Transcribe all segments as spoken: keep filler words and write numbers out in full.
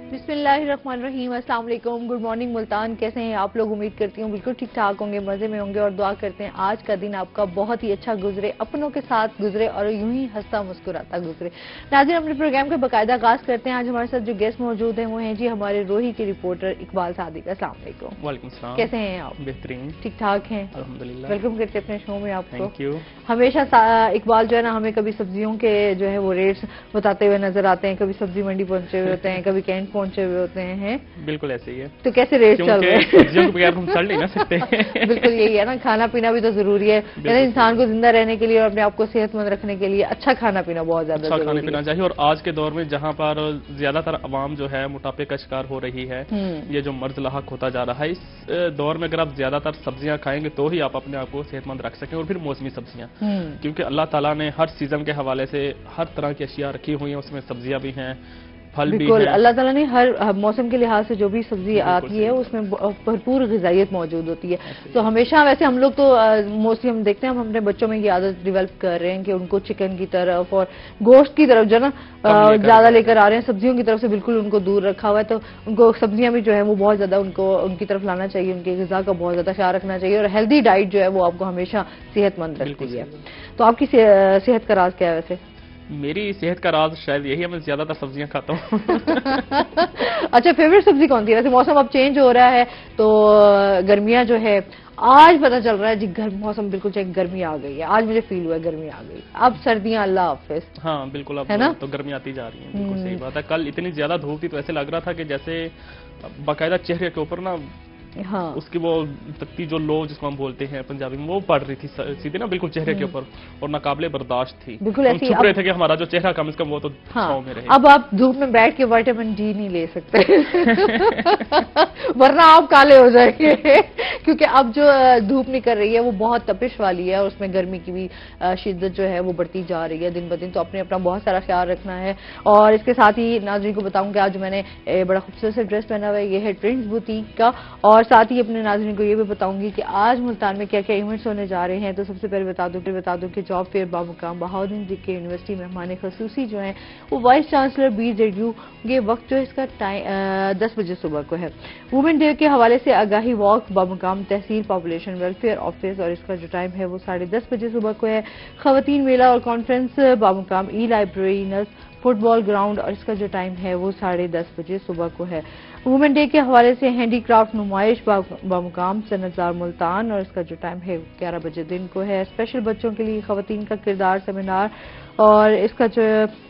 बिस्मिल्लाहिर्रहमानिर्रहीम, अस्सलाम वालेकुम, गुड मॉर्निंग मुल्तान। कैसे हैं आप लोग? उम्मीद करती हूँ बिल्कुल ठीक ठाक होंगे, मज़े में होंगे और दुआ करते हैं आज का दिन आपका बहुत ही अच्छा गुजरे, अपनों के साथ गुजरे और यूं ही हंसता मुस्कुराता गुजरे। नाज़रीन, अपने प्रोग्राम का बाकायदा आगाज़ करते हैं। आज हमारे साथ जो गेस्ट मौजूद हैं वो हैं जी हमारे रोही के रिपोर्टर इकबाल सादिक। अस्सलाम वालेकुम। वालेकुम सलाम। कैसे हैं आप? बेहतरीन, ठीक ठाक हैं अल्हम्दुलिल्लाह। वेलकम करते हैं अपने शो में आपको। Thank you. हमेशा इकबाल जो है ना हमें कभी सब्जियों के जो है वो रेट्स बताते हुए नजर आते हैं, कभी सब्जी मंडी पहुंचे हुए होते हैं, कभी कैंट पहुंचे हुए होते हैं। बिल्कुल ऐसे ही है। तो कैसे रेट चल रहे हैं? सब्जियों के बगैर हम चल नहीं ना सकते। बिल्कुल यही है ना, खाना पीना भी तो जरूरी है। इंसान को जिंदा रहने के लिए और अपने आप को सेहतमंद रखने के लिए अच्छा खाना पीना बहुत ज्यादा अच्छा खाना पीना चाहिए। और आज के दौर में जहाँ पर ज्यादातर अवाम जो है मोटापे का शिकार हो रही है, ये जो मर्ज लाहक होता जा रहा है, इस दौर में अगर आप ज्यादातर सब्जियां खाएंगे तो ही आप अपने आप को सेहतमंद रख सकें। और फिर मौसमी सब्जियां, क्योंकि अल्लाह ताला ने हर सीजन के हवाले से हर तरह की अशिया रखी हुई है, उसमें सब्जियां भी हैं, फल भी है। अल्लाह ताला ने हर मौसम के लिहाज से जो भी सब्जी आती है उसमें भरपूर ग़िज़ाइयत मौजूद होती है। तो हमेशा वैसे हम लोग तो मोस्टली हम देखते हैं, हम अपने बच्चों में ये आदत डेवलप कर रहे हैं कि उनको चिकन की तरफ और गोश्त की तरफ जो ना ज्यादा लेकर आ रहे हैं, सब्जियों की तरफ से बिल्कुल उनको दूर रखा हुआ है। तो उनको सब्जियां भी जो है वो बहुत ज्यादा उनको उनकी तरफ लाना चाहिए, उनकी ग़िज़ा का बहुत ज्यादा ख्याल रखना चाहिए। और हेल्दी डाइट जो है वो आपको हमेशा सेहतमंद रखती है। तो आपकी सेहत का राज क्या है वैसे? मेरी सेहत का राज शायद यही है, मैं ज्यादातर सब्जियां खाता हूँ। अच्छा, फेवरेट सब्जी कौन सी है? वैसे मौसम अब चेंज हो रहा है तो गर्मियां जो है, आज पता चल रहा है जी गर्म मौसम बिल्कुल चेंज, गर्मी आ गई है। आज मुझे फील हुआ है गर्मी आ गई, अब सर्दियां अल्लाह हाफिज। हाँ बिल्कुल, अब है ना, तो गर्मी आती जा रही है। बिल्कुल सही बात है। कल इतनी ज्यादा धूप थी तो ऐसे लग रहा था कि जैसे बाकायदा चेहरे के ऊपर ना, हाँ, उसकी वो तत्ती जो लो जिसको हम बोलते हैं पंजाबी में, वो पड़ रही थी सीधे ना बिल्कुल चेहरे के ऊपर, और नाकाबिले बर्दाश्त थी। बिल्कुल हम छुप रहे थे कि हमारा जो चेहरा कम से कम वो तो छांव में रहे। अब आप धूप में बैठ के विटामिन डी नहीं ले सकते वरना आप काले हो जाएंगे क्योंकि अब जो धूप निकल रही है वो बहुत तपिश वाली है और उसमें गर्मी की भी शिद्दत जो है वो बढ़ती जा रही है दिन ब दिन। तो अपने अपना बहुत सारा ख्याल रखना है। और इसके साथ ही नाज़रीन को बताऊं कि आज मैंने बड़ा खूबसूरत से ड्रेस पहना हुआ है, ये है ट्रेंड्स बुटीक का। और और साथ ही अपने नाज़रीन को ये भी बताऊंगी कि आज मुल्तान में क्या क्या इवेंट्स होने जा रहे हैं। तो सबसे पहले बता दूं फिर बता दूं कि जॉब फेयर बामुकाम बहाउद्दीन जी के यूनिवर्सिटी मेहमान खसूसी जो हैं वो vice chancellor B Z U, ये वक्त जो है इसका टाइम दस बजे सुबह को है। वुमेन डे के हवाले से आगाही वॉक बामुकाम तहसील पॉपुलेशन वेलफेयर ऑफिस, और इसका जो टाइम है वो साढ़े दस बजे सुबह को है। खवातीन मेला और कॉन्फ्रेंस बामुकाम ई लाइब्रेरी नर्स फुटबॉल ग्राउंड, और इसका जो टाइम है वो साढ़े दस बजे सुबह को है। वुमेन डे के हवाले से हैंडीक्राफ्ट नुमाइश बामुकाम सनतजार मुल्तान, और इसका जो टाइम है ग्यारह बजे दिन को है। स्पेशल बच्चों के लिए खवातीन का किरदार सेमिनार, और इसका जो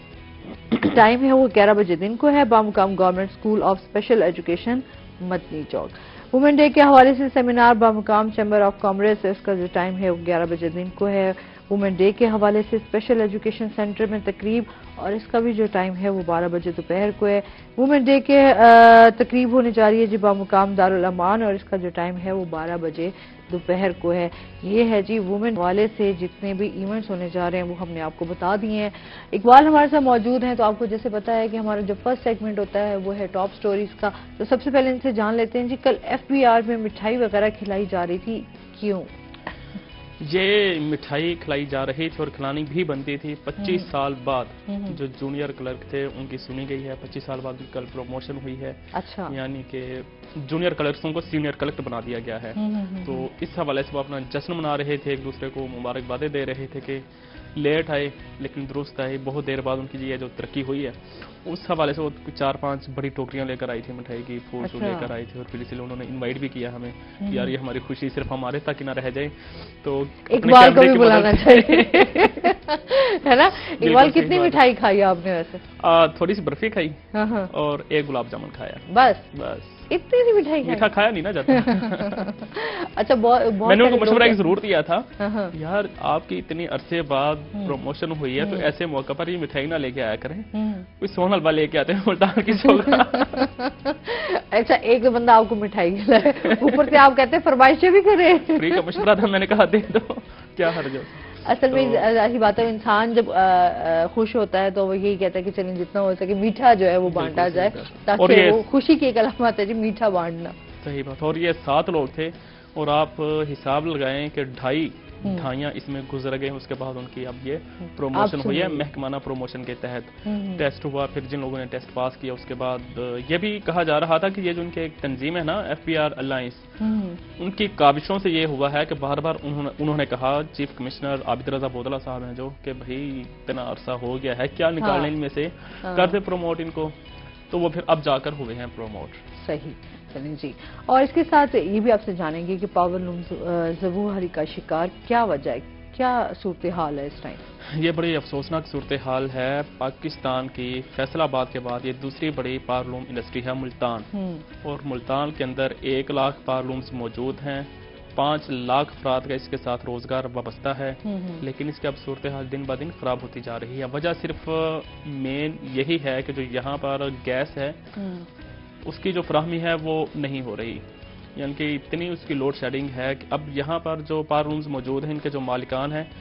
टाइम है वो ग्यारह बजे दिन को है। बामुकाम government school of special education Madni Chowk. Women day के हवाले से सेमिनार बामुकाम चैम्बर ऑफ कॉमर्स, इसका जो टाइम है वो ग्यारह बजे दिन को है। वुमेन डे के हवाले से स्पेशल एजुकेशन सेंटर में तकरीब, और इसका भी जो टाइम है वो बारह बजे दोपहर को है। वुमेन डे के तकरीब होने जा रही है जी बामुकाम दारुल अमान, और इसका जो टाइम है वो बारह बजे दोपहर को है। ये है जी वुमेन वाले से जितने भी इवेंट्स होने जा रहे हैं वो हमने आपको बता दिए हैं। इकबाल हमारे साथ मौजूद हैं। तो आपको जैसे पता है कि हमारा जो फर्स्ट सेगमेंट होता है वो है टॉप स्टोरीज का। तो सबसे पहले इनसे जान लेते हैं जी, कल एफ बी आर में मिठाई वगैरह खिलाई जा रही थी, क्यों? ये मिठाई खिलाई जा रही थी और खिलानी भी बनती थी। पच्चीस साल बाद जो जूनियर क्लर्क थे उनकी सुनी गई है। पच्चीस साल बाद कल प्रमोशन हुई है। अच्छा, यानी कि जूनियर क्लर्कों को सीनियर कलेक्टर बना दिया गया है। तो इस हवाले से वो अपना जश्न मना रहे थे, एक दूसरे को मुबारकबादें दे रहे थे कि लेट आए लेकिन दुरुस्त आए, बहुत देर बाद उनकी ये जो तरक्की हुई है उस हवाले से वो चार पांच बड़ी टोकरियां लेकर आई थी मिठाई की, फूल अच्छा। लेकर आई थी, और फिर इसलिए उन्होंने इनवाइट भी किया हमें कि यार ये हमारी खुशी सिर्फ हमारे तक ही ना रह जाए, तो इकबाल को भी बुलाना चाहिए है ना। इकबाल कितनी मिठाई खाई आपने वैसे? आ, थोड़ी सी बर्फी खाई और एक गुलाब जामुन खाया, बस बस इतनी सी मिठाई खाई? मीठा खाया नहीं ना जाता। अच्छा, बहुत मैंने उनको मशवरा एक जरूर दिया था, यार आपकी इतनी अरसे बाद प्रमोशन हुई है तो ऐसे मौके पर ये मिठाई ना लेके आया करें, कोई सोन हलवा लेके आते हैं मुल्तान की सोगा। अच्छा, एक तो बंदा आपको मिठाई खिलाए, ऊपर से आप कहते हैं फरमाइशें भी करें। फ्री का मशवरा था, मैंने कहा दे दो, क्या हर्ज है। असल में ऐसी बात है, इंसान जब आ, आ, खुश होता है तो वो यही कहता है कि चलिए जितना हो सके मीठा जो है वो बांटा जाए, ताकि वो खुशी की एक अलामत है जी मीठा बांटना। सही बात। और ये सात लोग थे और आप हिसाब लगाएं कि ढाई ढाइयाँ इसमें गुजर गए, उसके बाद उनकी अब ये प्रमोशन हुई है महकमाना प्रमोशन के तहत। टेस्ट हुआ, फिर जिन लोगों ने टेस्ट पास किया उसके बाद ये भी कहा जा रहा था कि ये जो उनके एक तंजीम है ना एफ पी आर अलायंस, उनकी काविशों से ये हुआ है कि बार बार उन्होंने उन्होंने कहा, चीफ कमिश्नर आबिद रजा बोदला साहब हैं जो, कि भाई इतना अरसा हो गया है, क्या निकालने इनमें से, कर दे प्रमोट इनको, तो वो फिर अब जाकर हुए हैं प्रमोट। सही, चलें जी। और इसके साथ ये भी आपसे जानेंगे कि पावर लूम ज़बूहारी का शिकार क्या वजह है, क्या सूरत हाल है इस टाइम? ये बड़ी अफसोसनाक सूरत हाल है। पाकिस्तान की फैसलाबाद के बाद ये दूसरी बड़ी पावरलूम इंडस्ट्री है मुल्तान, और मुल्तान के अंदर एक लाख पावरलूम्स मौजूद हैं, पाँच लाख अफराद का इसके साथ रोजगार वाबस्ता है, लेकिन इसकी अब सूरत हाल दिन ब दिन खराब होती जा रही है। वजह सिर्फ मेन यही है कि जो यहाँ पर गैस है उसकी जो फराहमी है वो नहीं हो रही, यानी कि इतनी उसकी लोड शेडिंग है कि अब यहाँ पर जो पावर लूम्स मौजूद हैं इनके जो मालिकान हैं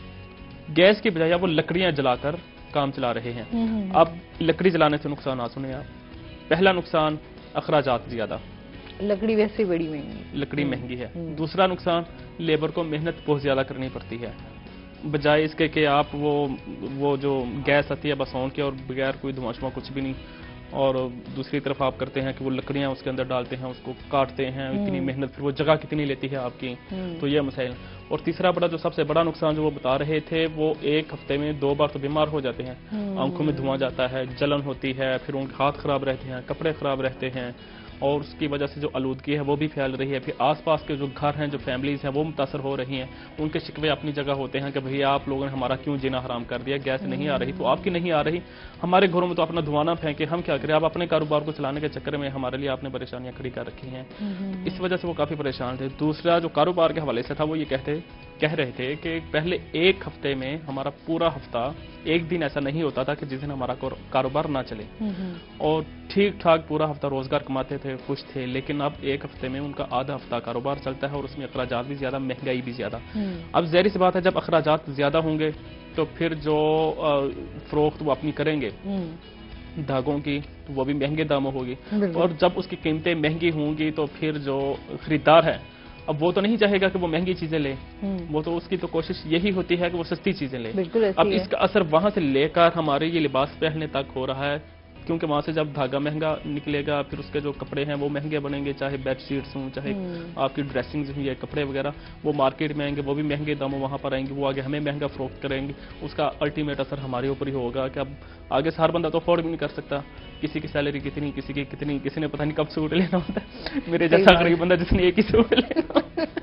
गैस की बजाय वो लकड़ियाँ जलाकर काम चला रहे हैं। अब लकड़ी जलाने से नुकसान आ सुने आप, पहला नुकसान अखराजात ज्यादा, लकड़ी वैसे बड़ी महंगी, लकड़ी महंगी है। दूसरा नुकसान लेबर को मेहनत बहुत ज्यादा करनी पड़ती है, बजाय इसके कि आप वो वो जो गैस आती है बस ऑन के और बगैर कोई धुआं शुआं कुछ भी नहीं, और दूसरी तरफ आप करते हैं कि वो लकड़ियां उसके अंदर डालते हैं, उसको काटते हैं, इतनी मेहनत, फिर वो जगह कितनी लेती है आपकी, तो ये मसाइल। और तीसरा बड़ा जो सबसे बड़ा नुकसान जो वो बता रहे थे, वो एक हफ्ते में दो बार तो बीमार हो जाते हैं, आंखों में धुआं जाता है, जलन होती है, फिर उनके हाथ खराब रहते हैं, कपड़े खराब रहते हैं, और उसकी वजह से जो आलूदगी है वो भी फैल रही है। फिर आसपास के जो घर हैं, जो फैमिलीज हैं वो मुतासर हो रही हैं, उनके शिकवे अपनी जगह होते हैं कि भैया आप लोगों ने हमारा क्यों जीना हराम कर दिया, गैस नहीं आ रही तो आपकी नहीं आ रही, हमारे घरों में तो अपना धुआं ना फेंके, हम क्या करें, आप अपने कारोबार को चलाने के चक्कर में हमारे लिए आपने परेशानियां खड़ी कर रखी हैं। इस वजह से वो काफी परेशान थे। दूसरा जो कारोबार के हवाले से था वो ये कहते कह रहे थे कि पहले एक हफ्ते में हमारा पूरा हफ्ता एक दिन ऐसा नहीं होता था कि जिस दिन हमारा कारोबार ना चले, और ठीक ठाक पूरा हफ्ता रोजगार कमाते थे, खुश थे, लेकिन अब एक हफ्ते में उनका आधा हफ्ता कारोबार चलता है और उसमें अखराजात भी ज्यादा, महंगाई भी ज्यादा। अब ज़ाहिर सी बात है जब अखराजात ज्यादा होंगे तो फिर जो फरोख्त वो अपनी करेंगे धागों की तो वो भी महंगे दामों होगी, और जब उसकी कीमतें महंगी होंगी तो फिर जो खरीदार है अब वो तो नहीं चाहेगा कि वो महंगी चीजें ले, वो तो उसकी तो कोशिश यही होती है कि वो सस्ती चीजें ले। अब इसका असर वहां से लेकर हमारे ये लिबास पहनने तक हो रहा है, क्योंकि वहां से जब धागा महंगा निकलेगा फिर उसके जो कपड़े हैं वो महंगे बनेंगे, चाहे बेडशीट्स हों, चाहे आपकी ड्रेसिंग्स हुई है, कपड़े वगैरह वो मार्केट में आएंगे, वो भी महंगे दामों वहां पर आएंगे, वो आगे हमें महंगा फरोख्त करेंगे, उसका अल्टीमेट असर हमारे ऊपर ही होगा कि अब आगे से हर बंदा तो अफोर्ड भी नहीं कर सकता, किसी की सैलरी कितनी, किसी की कितनी, किसी ने पता नहीं कब सूट लेना होता है, मेरे जैसा गरीब बंदा जिसने एक ही सूट लेना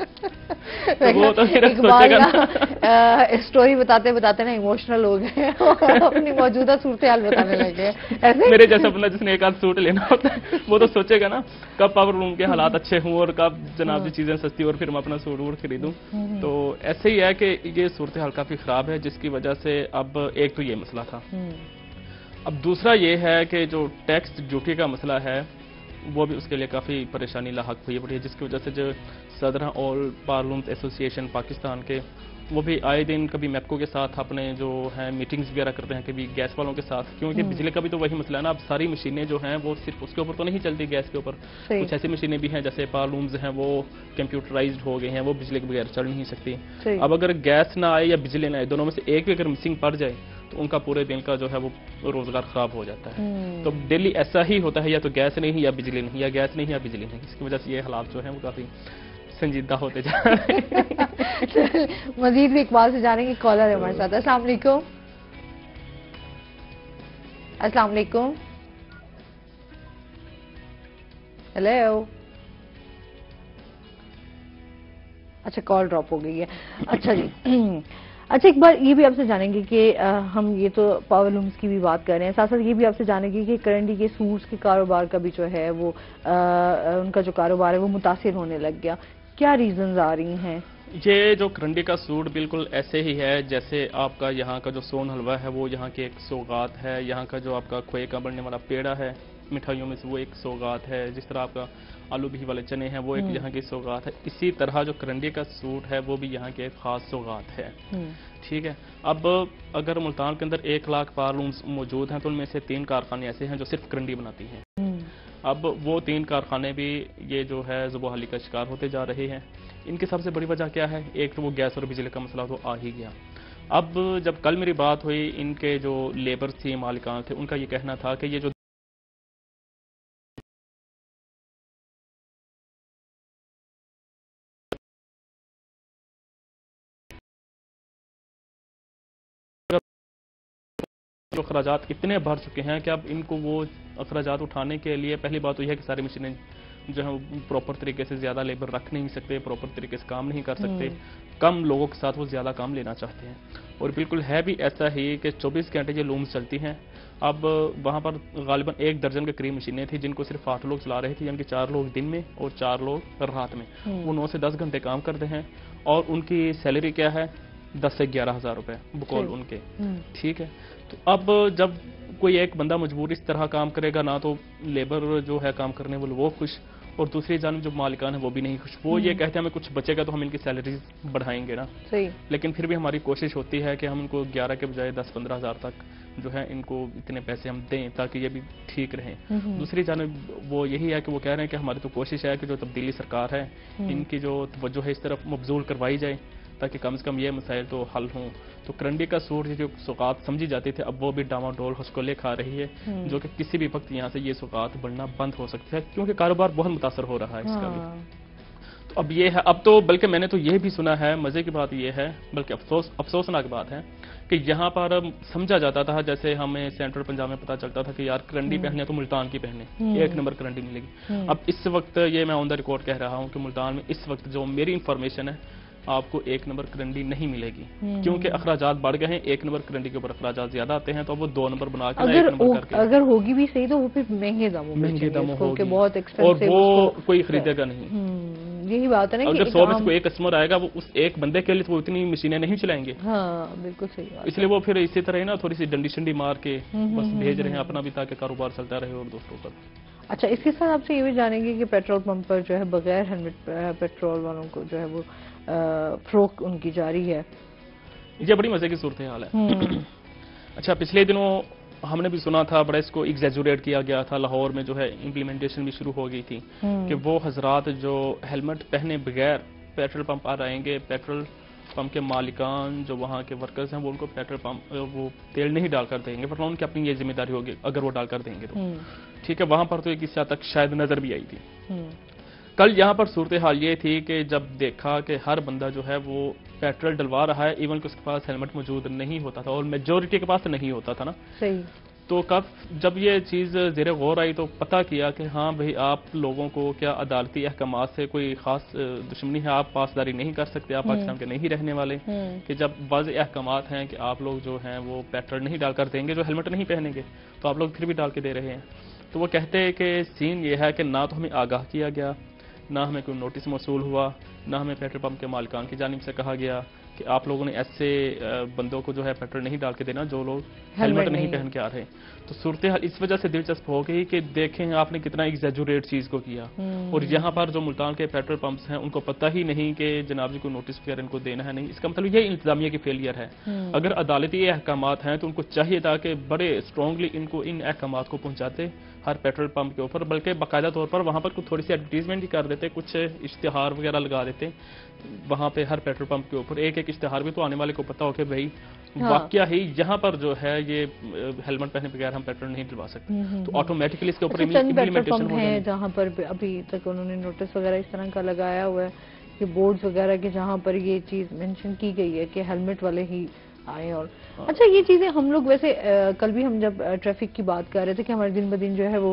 तो वो तो फिर सोचेगा ना, स्टोरी बताते बताते ना इमोशनल हो गए अपनी मौजूदा सूरत हाल बताने लगे ऐसे। मेरे जैसा बंदा जिसने एक आध सूट लेना होता है वो तो सोचेगा ना कब पावर लूम के हालात अच्छे हों और कब जनाब जी चीजें सस्ती और फिर मैं अपना सूट वूट खरीदूं। तो ऐसे ही है कि ये सूरत हाल काफी खराब है, जिसकी वजह से अब एक तो ये मसला था, अब दूसरा ये है कि जो टैक्स ड्यूटी का मसला है वो भी उसके लिए काफ़ी परेशानी लाहक हुई पड़ी है, जिसकी वजह से जो सदर ऑल पार्लूम्स एसोसिएशन पाकिस्तान के वो भी आए दिन कभी मैपको के साथ अपने जो हैं मीटिंग्स वगैरह करते हैं, कभी गैस वालों के साथ, क्योंकि बिजली का भी तो वही मसला है ना। अब सारी मशीनें जो हैं वो सिर्फ उसके ऊपर तो नहीं चलती गैस के ऊपर, कुछ ऐसी मशीनें भी हैं जैसे पार्लूम्स हैं वो कंप्यूटराइज्ड हो गए हैं, वो बिजली के बगैर चल नहीं सकती। अब अगर गैस ना आए या बिजली ना आए, दोनों में से एक भी अगर मिसिंग पड़ जाए तो उनका पूरे दिन का जो है वो रोजगार खराब हो जाता है। तो डेली ऐसा ही होता है, या तो गैस नहीं या बिजली नहीं, या गैस नहीं या बिजली नहीं, इसकी वजह से ये हालात जो है वो काफी संजीदा होते जा रहे हैं। मजीद भी इकबाल से जानेंगे, कॉलर है हमारे साथ। अस्सलाम वालेकुम। अस्सलाम वालेकुम। हेलो। अच्छा, कॉल ड्रॉप हो गई है। अच्छा जी, अच्छा एक बार ये भी आपसे जानेंगे कि आ, हम ये तो पावर लूम्स की भी बात कर रहे हैं, साथ साथ ये भी आपसे जानेंगे कि करंडी के सूट्स के कारोबार का भी जो है वो आ, उनका जो कारोबार है वो मुतासिर होने लग गया, क्या रीजंस आ रही हैं? ये जो करंडी का सूट बिल्कुल ऐसे ही है जैसे आपका यहाँ का जो सोन हलवा है वो यहाँ की एक सौगात है, यहाँ का जो आपका खोए का बनने वाला पेड़ा है मिठाइयों में से वो एक सौगात है, जिस तरह आपका आलू भी वाले चने हैं वो एक यहाँ की सौगात है, इसी तरह जो करंडी का सूट है वो भी यहाँ की एक खास सौगात है। ठीक है, अब अगर मुल्तान के अंदर एक लाख पावर लूम्स मौजूद हैं तो उनमें से तीन कारखाने ऐसे हैं जो सिर्फ करंडी बनाती हैं। اب وہ تین کارخانے بھی یہ جو ہے زبوحالی کا شکار ہوتے جا رہے ہیں. ان کی سب سے بڑی وجہ کیا ہے؟ ایک تو وہ گیس اور بجلی کا مسئلہ تو آ ہی گیا. اب جب کل میری بات ہوئی ان کے جو لیبر تھے مالکان تھے ان کا یہ کہنا تھا کہ یہ جو جو اخراجات اتنے بڑھ چکے ہیں کہ اب ان کو وہ اخراجات اٹھانے کے لیے پہلی بات تو یہ ہے کہ ساری مشینیں جو ہیں پراپر طریقے سے زیادہ لیبر رکھ نہیں سکتے, پراپر طریقے سے کام نہیں کر سکتے, کم لوگوں کے ساتھ وہ زیادہ کام لینا چاہتے ہیں. اور بالکل ہے بھی ایسا ہی کہ چوبیس گھنٹے یہ لومز چلتی ہیں. اب وہاں پر غالباً ایک درجن کے قریب مشینیں تھیں جن کو صرف آٹھ لوگ چلا رہے تھے, یعنی کہ چار لوگ دن میں اور چار لوگ رات میں. وہ نو سے دس گھنٹے کام کرتے ہیں اور ان کی سیلری کیا ہے؟ دس سے گیارہ ہزار روپے بقول ان کے. ٹھیک ہے, تو اب جب کوئی ایک بندہ مجبور اس طرح کام کرے گا, نہ تو لیبر جو ہے کام کرنے والے وہ خوش, اور دوسری جانب جو مالکان ہیں وہ بھی نہیں خوش. وہ یہ کہتے ہیں ہمیں کچھ بچے گا تو ہم ان کی سیلریز بڑھائیں گے نا. صحیح. لیکن پھر بھی ہماری کوشش ہوتی ہے کہ ہم ان کو گیارہ کے بجائے دس پندرہ ہزار تک جو ہے ان کو اتنے پیسے ہم دیں تاکہ یہ بھی ٹھیک رہیں. دوسری جانب وہ یہی ہے کہ وہ کہہ رہے ہیں کہ ہماری تو کوشش ہے کہ جو تبدیلی سرکار ہے ان کی جو توجہ ہے اس طرف مبذول کروائی جائے تاکہ کم از کم یہ مسائل تو حل ہوں. تو کرنڈی کا سوٹ جو سوغات سمجھی جاتی تھے اب وہ بھی ڈاما ڈول ہسکولے کھا رہی ہے, جو کہ کسی بھی وقت یہاں سے یہ سوغات بڑھنا بند ہو سکتی ہے کیونکہ کاروبار بہت متاثر ہو رہا ہے اس کا بھی. تو اب یہ ہے, اب تو بلکہ میں نے تو یہ بھی سنا ہے, مزے کی بات یہ ہے بلکہ افسوس افسوسناک بات ہے کہ یہاں پر سمجھا جاتا تھا, جیسے ہمیں سینٹرل پنجاب میں پتا چلتا تھا کہ یار کرنڈی پہنے تو ملتان کی پہنے, ایک نمبر کرنڈی ملے گی. اب اس وقت یہ میں آن دا ریکارڈ کہہ رہا ہوں کہ ملتان میں اس وقت جو میری انفارمیشن ہے آپ کو ایک نمبر کرنڈی نہیں ملے گی, کیونکہ اخراجات بڑھ گئے ہیں. ایک نمبر کرنڈی کے اوپر اخراجات زیادہ آتے ہیں تو وہ دو نمبر بنا کے ایک نمبر کر کے اگر ہوگی بھی صحیح تو وہ پھر مہنگے داموں مہنگے داموں ہوگی بہت اور وہ کوئی خریدے گا نہیں. یہی بات ہے نا, اگر سو میں سے کوئی ایک کسٹمر آئے گا وہ اس ایک بندے کے لیے تو وہ اتنی مشینیں نہیں چلائیں گے. ہاں بالکل صحیح بات. اس لیے وہ پھر اسی طرح نا تھوڑی سی ڈنڈی شنڈی مار کے بس بھیج رہے ہیں اپنا بھی تاکہ کاروبار چلتا رہے اور دوسروں کا. اچھا, اس کے ساتھ آپ سے یہ بھی جانیں گے کہ پیٹرول پمپ پر جو ہے بغیر ہیلمٹ پیٹرول والوں کو جو ہے وہ فروخت ان کی جاری ہے. یہ بڑی مزے کی صورتحال ہے. اچھا, پچھلے دنوں ہم نے بھی سنا تھا, بڑا اس کو ایگزیجوریٹ کیا گیا تھا, لاہور میں جو ہے امپلیمنٹیشن بھی شروع ہو گئی تھی کہ وہ حضرات جو ہیلمٹ پہنے بغیر پیٹرول پمپ پر آئیں گے, پیٹرول پمپ کے مالکان جو وہاں کے ورکرز ہیں وہ ان کو پیٹرول پمپ وہ تیل نہیں ڈال کر دیں گے, ورنہ ان کی اپنی یہ ذمہ داری ہوگی اگر وہ ڈال کر دیں گے تو. ٹھیک ہے, وہاں پر تو ایک اس حد تک شاید نظر بھی آئی تھی. کل یہاں پر صورتحال یہ تھی کہ جب دیکھا کہ ہر بندہ جو ہے وہ پیٹرول ڈلوا رہا ہے, ایون کہ اس کے پاس ہیلمٹ موجود نہیں ہوتا تھا اور میجورٹی کے پاس نہیں ہوتا تھا نا. صحیح. تو کب جب یہ چیز زیر غور آئی تو پتہ کیا کہ ہاں بھئی آپ لوگوں کو کیا عدالتی احکامات سے کوئی خاص دشمنی ہے, آپ پاسداری نہیں کر سکتے, آپ پاکستان کے نہیں رہنے والے, کہ جب واضح احکامات ہیں کہ آپ لوگ جو ہیں وہ پیٹرول نہیں ڈال کر دیں گے جو ہیلمٹ نہیں پہنیں گے, تو آپ لوگ پھر بھی ڈال کے دے رہے ہیں. تو وہ کہتے ہیں کہ سین یہ ہے کہ نہ تو ہمیں آگاہ کیا گیا, نہ ہمیں کوئی نوٹس موصول ہوا, نہ ہمیں پیٹرول پمپ کے مالکان کی جانب سے کہا گیا کہ آپ لوگوں نے ایسے بندوں کو جو ہے پیٹرول نہیں ڈال کے دینا جو لوگ ہیلمٹ نہیں پہن کے آ رہے. تو صورتحال اس وجہ سے دلچسپ ہو گئی کہ دیکھیں آپ نے کتنا ایگزیجوریٹ چیز کو کیا, اور یہاں پر جو ملتان کے پیٹرول پمپس ہیں ان کو پتہ ہی نہیں کہ جناب جی کو نوٹس وغیرہ ان کو دینا ہے نہیں. اس کا مطلب یہ انتظامیہ کی فیلئر ہے. اگر عدالتی احکامات ہیں تو ان کو چاہیے تھا کہ بڑے اسٹرانگلی ان کو ان احکامات کو پہنچاتے ہر پیٹرول پمپ کے اوپر, بلکہ باقاعدہ طور پر وہاں پر تھوڑی سی ایڈورٹیزمنٹ بھی کر دیتے, کچھ اشتہار وغیرہ لگا دیتے وہاں پہ ہر پیٹرول پمپ کے اوپر. ایک ایک اشتہار بھی تو آنے والے کو پتا ہو کہ بھائی واقعہ ہی یہاں پر جو ہے یہ ہیلمٹ پہنے بغیر ہم پیٹرول نہیں ڈلوا سکتے. تو آٹومیٹکلی اس کے اوپر امپلیمنٹیشن ہو جائے. جہاں پر ابھی تک انہوں نے نوٹس وغیرہ اس طرح کا لگایا ہوا ہے کہ بورڈز وغیرہ کے جہاں پر یہ چیز مینشن کی گئی ہے کہ ہیلمٹ والے ہی آئے. اور اچھا, یہ چیزیں ہم لوگ ویسے کل بھی ہم جب ٹریفک کی بات کر رہے تھے کہ ہمارے دن بدن جو ہے وہ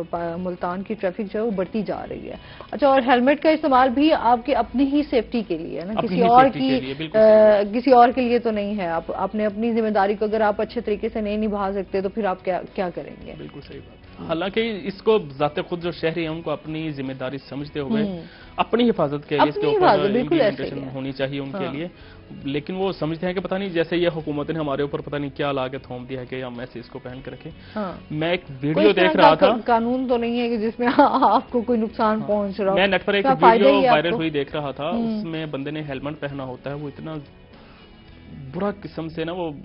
ملتان کی ٹریفک جو ہے وہ بڑھتی جا رہی ہے. اچھا, اور ہیلمٹ کا استعمال بھی آپ کی اپنی ہی سیفٹی کے لیے نا, کسی اور کی کسی اور کے لیے تو نہیں ہے. آپ اپنے اپنی ذمہ داری کو اگر آپ اچھے طریقے سے نہیں نبھا سکتے تو پھر آپ کیا کیا کریں گے. بالکل صحیح بات. حالانکہ اس کو ذات خود جو شہری ہیں ان کو اپنی ذمہ داری سمجھتے ہوئے اپنی حفاظت کے لیے اس کے اوپر امپلیمنٹیشن ہونی چاہیے ان کے لیے, لیکن وہ سمجھتے ہیں کہ پتہ نہیں جیسے یہ حکومت نے ہمارے اوپر پتہ نہیں کیا لا کے تھوم دیا ہے کہ ہم ایسے اس کو پہن کے رکھیں. میں ایک ویڈیو دیکھ رہا تھا, قانون تو نہیں ہے کہ جس میں آپ کو کوئی نقصان پہنچ رہا ہو. میں نیٹ پر ایک ویڈیو وائرل ہوئی دیکھ رہا تھا, اس میں بندے نے ہیلمٹ پہنا ہوتا ہے, وہ اتنا برا قسم سے نا وہ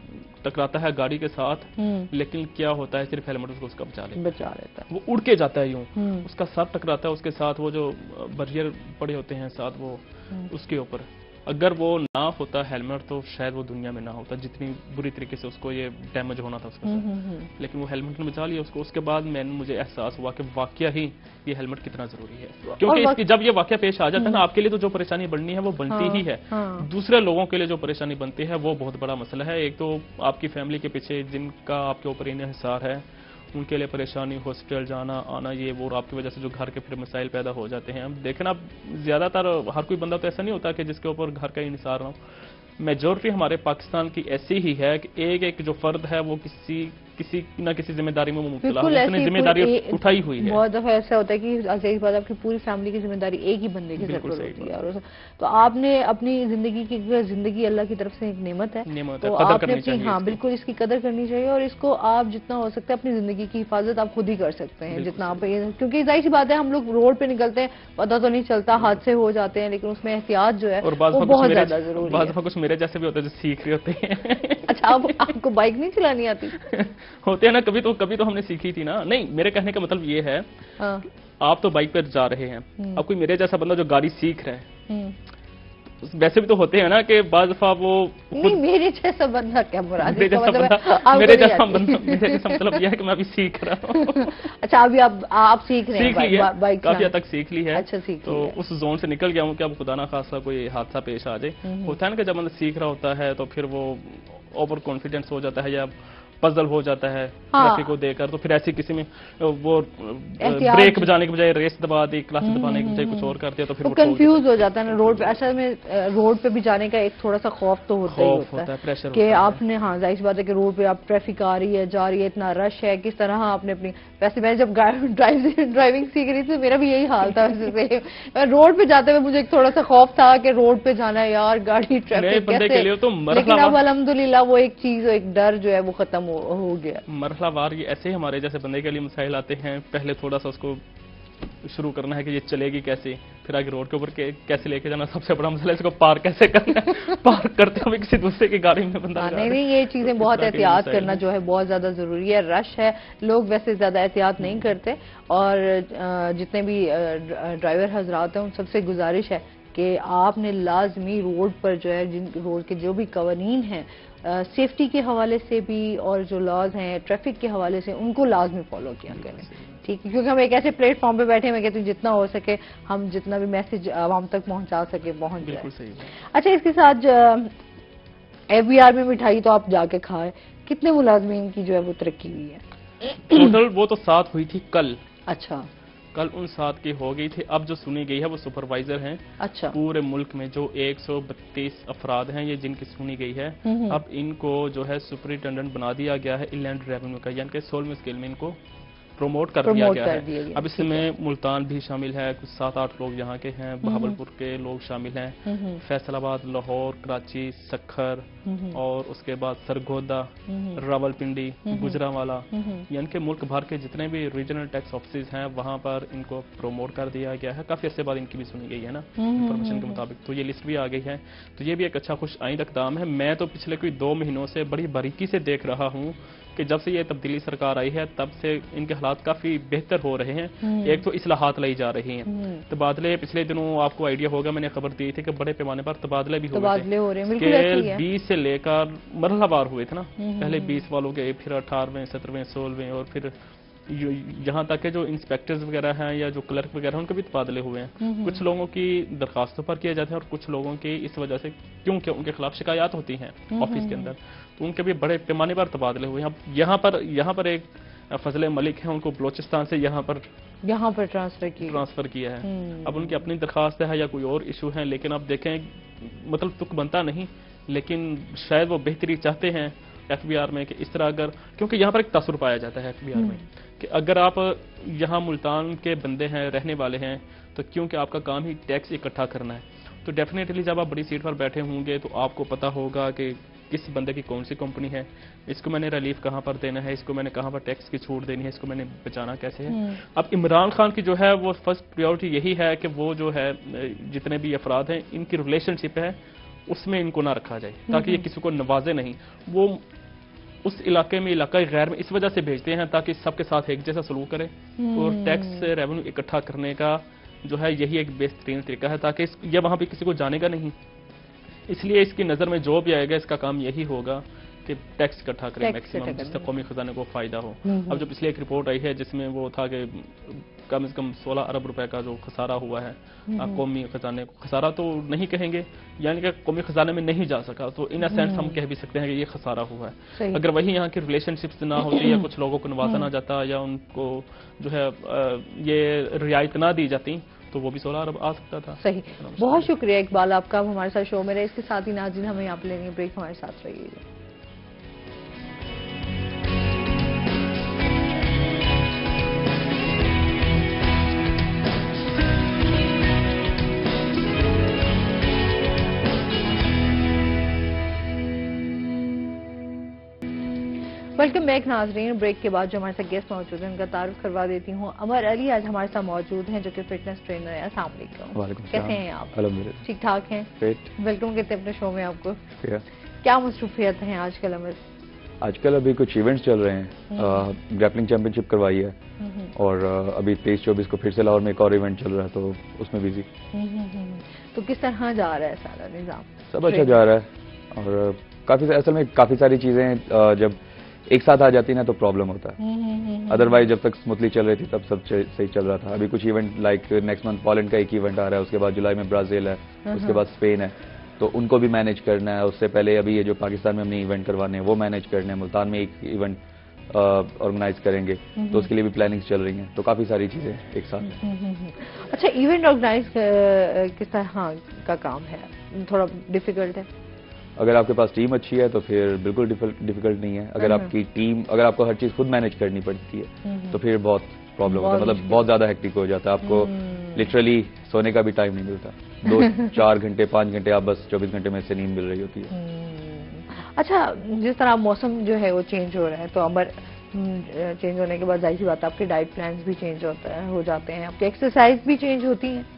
ٹکراتا ہے گاڑی کے ساتھ، لیکن کیا ہوتا ہے صرف ہیلمٹ اس کو اس کا بچا لیتا بچا لیتا ہے، وہ اڑ کے جاتا ہے یوں، اس کا سر ٹکراتا ہے اس کے ساتھ، وہ جو بریئر پڑے ہوتے ہیں ساتھ وہ اس کے اوپر، اگر وہ نہ ہوتا ہیلمٹ تو شاید وہ دنیا میں نہ ہوتا، جتنی بری طریقے سے اس کو یہ ڈیمیج ہونا تھا اس کے ساتھ، لیکن وہ ہیلمٹ نے بچا لیا اس کو۔ اس کے بعد میں نے مجھے احساس ہوا کہ واقعہ ہی یہ ہیلمٹ کتنا ضروری ہے، کیونکہ اس کی جب یہ واقعہ پیش آ جاتا ہے نا، آپ کے لیے تو جو پریشانی بننی ہے وہ بنتی ہی ہے، دوسرے لوگوں کے لیے جو پریشانی بنتی ہے وہ بہت بڑا مسئلہ ہے۔ ایک تو آپ کی فیملی کے پیچھے جن کا آپ کے اوپر انحصار ہے ان کے لیے پریشانی، ہاسپٹل جانا آنا، یہ وہ، آپ کی وجہ سے جو گھر کے پھر مسائل پیدا ہو جاتے ہیں۔ دیکھیں نا، زیادہ تر ہر کوئی بندہ تو ایسا نہیں ہوتا کہ جس کے اوپر گھر کا انحصار نہ ہو، میجورٹی ہمارے پاکستان کی ایسی ہی ہے کہ ایک ایک جو فرد ہے وہ کسی کسی نہ کسی ذمہ داری میں مبتلا ہے، اس نے ذمہ داری اٹھائی ہوئی ہے۔ بہت دفعہ ایسا ہوتا ہے کہ ایک بات آپ کی پوری فیملی کی ذمہ داری ایک ہی بندے کی ضرورت ہوتی ہے، اور تو آپ نے اپنی زندگی کی زندگی اللہ کی طرف سے ایک نعمت ہے، تو آپ نے اپنی ہاں بالکل اس کی قدر کرنی چاہیے، اور اس کو آپ جتنا ہو سکتا ہے اپنی زندگی کی حفاظت آپ خود ہی کر سکتے ہیں جتنا آپ، کیونکہ ظاہر سی بات ہے ہم لوگ روڈ پہ نکلتے ہیں پتہ تو نہیں چلتا، حادثے ہو جاتے ہیں، لیکن اس میں احتیاط جو ہے وہ بہت زیادہ ضروری ہے۔ بعض دفعہ کچھ میرے جیسے بھی ہوتے ہیں جو سیکھ رہے ہوتے ہیں۔ اچھا، آپ کو بائک نہیں چلانی آتی؟ ہوتے ہیں نا، کبھی تو کبھی تو ہم نے سیکھی تھی نا۔ نہیں، میرے کہنے کا مطلب یہ ہے آپ تو بائک پر جا رہے ہیں، اب کوئی میرے جیسا بندہ جو گاڑی سیکھ رہا ہے، ویسے بھی تو ہوتے ہیں نا کہ بعض دفعہ وہ نہیں، میرے جیسا بندہ کیا مراد ہے؟ میرے جیسا بندہ میرے جیسا بندہ میرے جیسا مطلب یہ ہے کہ میں ابھی سیکھ رہا ہوں۔ اچھا، ابھی آپ آپ سیکھ رہے ہیں بائک؟ کافی حد تک سیکھ لی ہے، اچھا سیکھ تو اس زون سے نکل گیا ہوں کہ اب خدا نہ خاصا کوئی حادثہ پیش آ جائے۔ ہوتا ہے نا کہ جب بندہ سیکھ رہا ہوتا ہے تو پھر وہ اوور کانفیڈنس ہو جاتا ہے یا پزل ہو جاتا ہے ٹریفک کو دیکھ کر، تو پھر ایسی کسی میں وہ بریک بجانے کے بجائے ریس دبا دی، کلچ دبانے کے بجائے کچھ اور کر دیا تو پھر وہ کنفیوز ہو جاتا ہے نا روڈ پہ۔ اصل میں روڈ پہ بھی جانے کا ایک تھوڑا سا خوف تو ہوتا ہی ہوتا ہے کہ آپ نے، ہاں ظاہر سی بات ہے کہ روڈ پہ آپ ٹریفک آ رہی ہے جا رہی ہے، اتنا رش ہے، کس طرح آپ نے اپنی، ویسے میں جب ڈرائیونگ سیکھ رہی تھی میرا بھی یہی حال تھا، ویسے روڈ پہ جاتے ہوئے مجھے تھوڑا سا خوف تھا کہ روڈ پہ جانا ہے یار، گاڑی ٹریفک کیسے، لیکن اب الحمدللہ وہ ایک چیز، ایک ڈر جو ہے وہ ختم ہو گیا۔ مرحلہ وار یہ ایسے ہی ہمارے جیسے بندے کے لیے مسائل آتے ہیں، پہلے تھوڑا سا اس کو شروع کرنا ہے کہ یہ چلے گی کیسے، پھر آگے روڈ کے اوپر کیسے لے کے جانا، سب سے بڑا مسئلہ ہے اس کو پار کیسے کرنا ہے، پار کرتے ہوئے کسی دوسرے کی گاڑی میں بندہ۔ نہیں نہیں، یہ چیزیں بہت احتیاط کرنا جو ہے بہت زیادہ ضروری ہے۔ رش ہے، لوگ ویسے زیادہ احتیاط نہیں کرتے، اور جتنے بھی ڈرائیور حضرات ہیں ان سب سے گزارش ہے کہ آپ نے لازمی روڈ پر جو ہے، جن روڈ کے جو بھی قوانین ہیں سیفٹی کے حوالے سے بھی اور جو لاز ہیں ٹریفک کے حوالے سے، ان کو لازمی فالو کیا کریں، ٹھیک ہے؟ کیونکہ ہم ایک ایسے پلیٹ فارم پہ بیٹھے ہیں، میں کہتی ہوں جتنا ہو سکے ہم جتنا بھی میسج عوام تک پہنچا سکے پہنچ جائے۔ اچھا، اس کے ساتھ ایف بی آر میں مٹھائی تو آپ جا کے کھائے، کتنے ملازمین کی جو ہے وہ ترقی ہوئی ہے؟ ٹوٹل وہ تو سات ہوئی تھی کل۔ اچھا، کل ان سات کی ہو گئی تھی، اب جو سنی گئی ہے وہ سپروائزر ہیں۔ اچھا، پورے پورے ملک میں جو ایک سو بتیس افراد ہیں یہ جن کی سنی گئی ہے، اب ان کو جو ہے سپرنٹینڈنٹ بنا دیا گیا ہے انلینڈ ریونیو کا، یعنی کہ سولہویں اسکیل میں ان کو پروموٹ کر دیا گیا ہے۔ اب اس میں ملتان بھی شامل ہے، کچھ سات آٹھ لوگ یہاں کے ہیں، بہاولپور کے لوگ شامل ہیں، فیصل آباد، لاہور، کراچی، سکھر، اور اس کے بعد سرگودا، راول پنڈی، گجرانوالا، یعنی کہ ملک بھر کے جتنے بھی ریجنل ٹیکس آفسز ہیں وہاں پر ان کو پروموٹ کر دیا گیا ہے۔ کافی عرصے بعد ان کی بھی سنی گئی ہے نا انفارمیشن کے مطابق، تو یہ لسٹ بھی آ گئی ہے، تو یہ بھی ایک اچھا خوش آئند اقدام ہے۔ میں تو پچھلے کوئی دو مہینوں سے بڑی باریکی سے دیکھ رہا ہوں کہ جب سے یہ تبدیلی سرکار آئی ہے تب سے ان کے حالات کافی بہتر ہو رہے ہیں۔ ایک تو اصلاحات لائی جا رہی ہیں، تبادلے پچھلے دنوں آپ کو آئیڈیا ہوگا، میں نے خبر دی تھی کہ بڑے پیمانے پر تبادلے بھی ہو رہے ہیں، اسکیل بیس سے لے کر مرحلہ وار ہوئے تھے نا، پہلے بیس والوں کے، پھر اٹھارہویں، سترویں، سولہویں، اور پھر یہاں تک کہ جو انسپیکٹرز وغیرہ ہیں یا جو کلرک وغیرہ ہیں ان کے بھی تبادلے ہوئے ہیں۔ کچھ لوگوں کی درخواستوں پر کیے جاتے ہیں اور کچھ لوگوں کی اس وجہ سے کیونکہ ان کے خلاف شکایات ہوتی ہیں آفس کے اندر، تو ان کے بھی بڑے پیمانے پر تبادلے ہوئے ہیں۔ اب یہاں پر یہاں پر ایک فضل ملک ہیں، ان کو بلوچستان سے یہاں پر یہاں پر ٹرانسفر کیا ٹرانسفر کیا ہے۔ اب ان کی اپنی درخواست ہے یا کوئی اور ایشو ہے، لیکن اب دیکھیں مطلب تک بنتا نہیں، لیکن شاید وہ بہتری چاہتے ہیں ایف بی آر میں کہ اس طرح، اگر کیونکہ یہاں پر ایک تاثر پایا جاتا ہے ایف بی آر میں کہ اگر آپ یہاں ملتان کے بندے ہیں، رہنے والے ہیں، تو کیونکہ آپ کا کام ہی ٹیکس اکٹھا کرنا ہے، تو ڈیفینیٹلی جب آپ بڑی سیٹ پر بیٹھے ہوں گے تو آپ کو پتا ہوگا کہ کس بندے کی کون سی کمپنی ہے، اس کو میں نے ریلیف کہاں پر دینا ہے، اس کو میں نے کہاں پر ٹیکس کی چھوٹ دینی ہے، اس کو میں نے بچانا کیسے ہے۔ اب عمران خان کی جو ہے وہ فرسٹ پریورٹی یہی ہے کہ وہ جو ہے جتنے بھی افراد ہیں ان کی ریلیشن شپ ہے اس میں ان کو نہ رکھا جائے تاکہ یہ کسی کو نوازے نہیں۔ وہ اس علاقے میں علاقہ غیر میں اس وجہ سے بھیجتے ہیں تاکہ سب کے ساتھ ایک جیسا سلوک کرے اور ٹیکس ریونیو اکٹھا کرنے کا جو ہے یہی ایک بہترین طریقہ ہے تاکہ یہ وہاں پہ کسی کو جانے گا نہیں. اس لیے اس کی نظر میں جو بھی آئے گا اس کا کام یہی ہوگا کہ ٹیکس اکٹھا کرے میکسیمم جس سے قومی خزانے کو فائدہ ہو. اب جو پچھلے ایک رپورٹ آئی ہے جس میں وہ تھا کہ کم از کم سولہ ارب روپے کا جو خسارہ ہوا ہے قومی خزانے کو, خسارہ تو نہیں کہیں گے یعنی کہ قومی خزانے میں نہیں جا سکا, تو ان سینس ہم کہہ بھی سکتے ہیں کہ یہ خسارہ ہوا ہے. اگر وہی یہاں کی ریلیشن شپس نہ ہوتی یا کچھ لوگوں کو نوازا نہ جاتا یا ان کو جو ہے یہ رعایت نہ دی جاتی تو وہ بھی سولہ ارب آ سکتا تھا. صحیح, بہت شکریہ اقبال آپ کا ہمارے ساتھ شو میں رہے. اس کے ساتھ ہی ناظرین ہمیں یہاں پہ لیں گے بریک, ہمارے ساتھ رہیے گا. ویلکم بیک ناظرین. بریک کے بعد جو ہمارے ساتھ گیسٹ موجود ہیں ان کا تعارف کروا دیتی ہوں. عمر علی آج ہمارے ساتھ موجود ہیں جو کہ فٹنس ٹرینر ہیں. السلام علیکم, کیسے ہیں آپ؟ ٹھیک ٹھاک ہیں. ویلکم کہتے ہیں اپنے شو میں آپ کو. کیا مصروفیت ہیں آج کل عمر؟ آج کل ابھی کچھ ایونٹس چل رہے ہیں, گریپلنگ چیمپئن شپ کروائی ہے اور ابھی تیئیس چوبیس کو پھر سے لاہور میں ایک اور ایونٹ چل رہا ہے تو اس میں بزی. تو کس طرح جا رہا ہے سارا نظام؟ سب اچھا جا رہا ہے اور کافی اصل میں کافی ساری چیزیں جب ایک ساتھ آ جاتی نا تو پرابلم ہوتا ہے. ادروائز جب تک اسموتھلی چل رہی تھی تب سب صحیح چل رہا تھا. ابھی کچھ event like next month Poland کا ایک ایونٹ آ رہا ہے, اس کے بعد جولائی میں برازیل ہے, اس کے بعد اسپین ہے, تو ان کو بھی مینیج کرنا ہے. اس سے پہلے ابھی یہ جو پاکستان میں ہم نے ایونٹ کروانے ہیں وہ مینیج کرنے ہیں. ملتان میں ایک ایونٹ آرگنائز کریں گے تو اس کے لیے بھی پلاننگز چل رہی ہیں, تو کافی ساری چیزیں ایک ساتھ. اچھا, ایونٹ آرگنائز کس طرح کا کام ہے؟ تھوڑا ڈیفیکلٹ ہے؟ اگر آپ کے پاس ٹیم اچھی ہے تو پھر بالکل ڈیفیکلٹ نہیں ہے. اگر آپ کی ٹیم, اگر آپ کو ہر چیز خود مینیج کرنی پڑتی ہے تو پھر بہت پرابلم ہوتا ہے, مطلب بہت زیادہ ہیکٹک ہو جاتا ہے. آپ کو لٹرلی سونے کا بھی ٹائم نہیں ملتا. دو چار گھنٹے پانچ گھنٹے آپ بس چوبیس گھنٹے میں سے نیند مل رہی ہوتی ہے. اچھا, جس طرح موسم جو ہے وہ چینج ہو رہا ہے تو عمر چینج ہونے کے بعد ظاہر سی بات ہے آپ کے ڈائٹ پلانز بھی چینج ہو جاتے ہیں, آپ کی ایکسرسائز بھی چینج ہوتی ہیں؟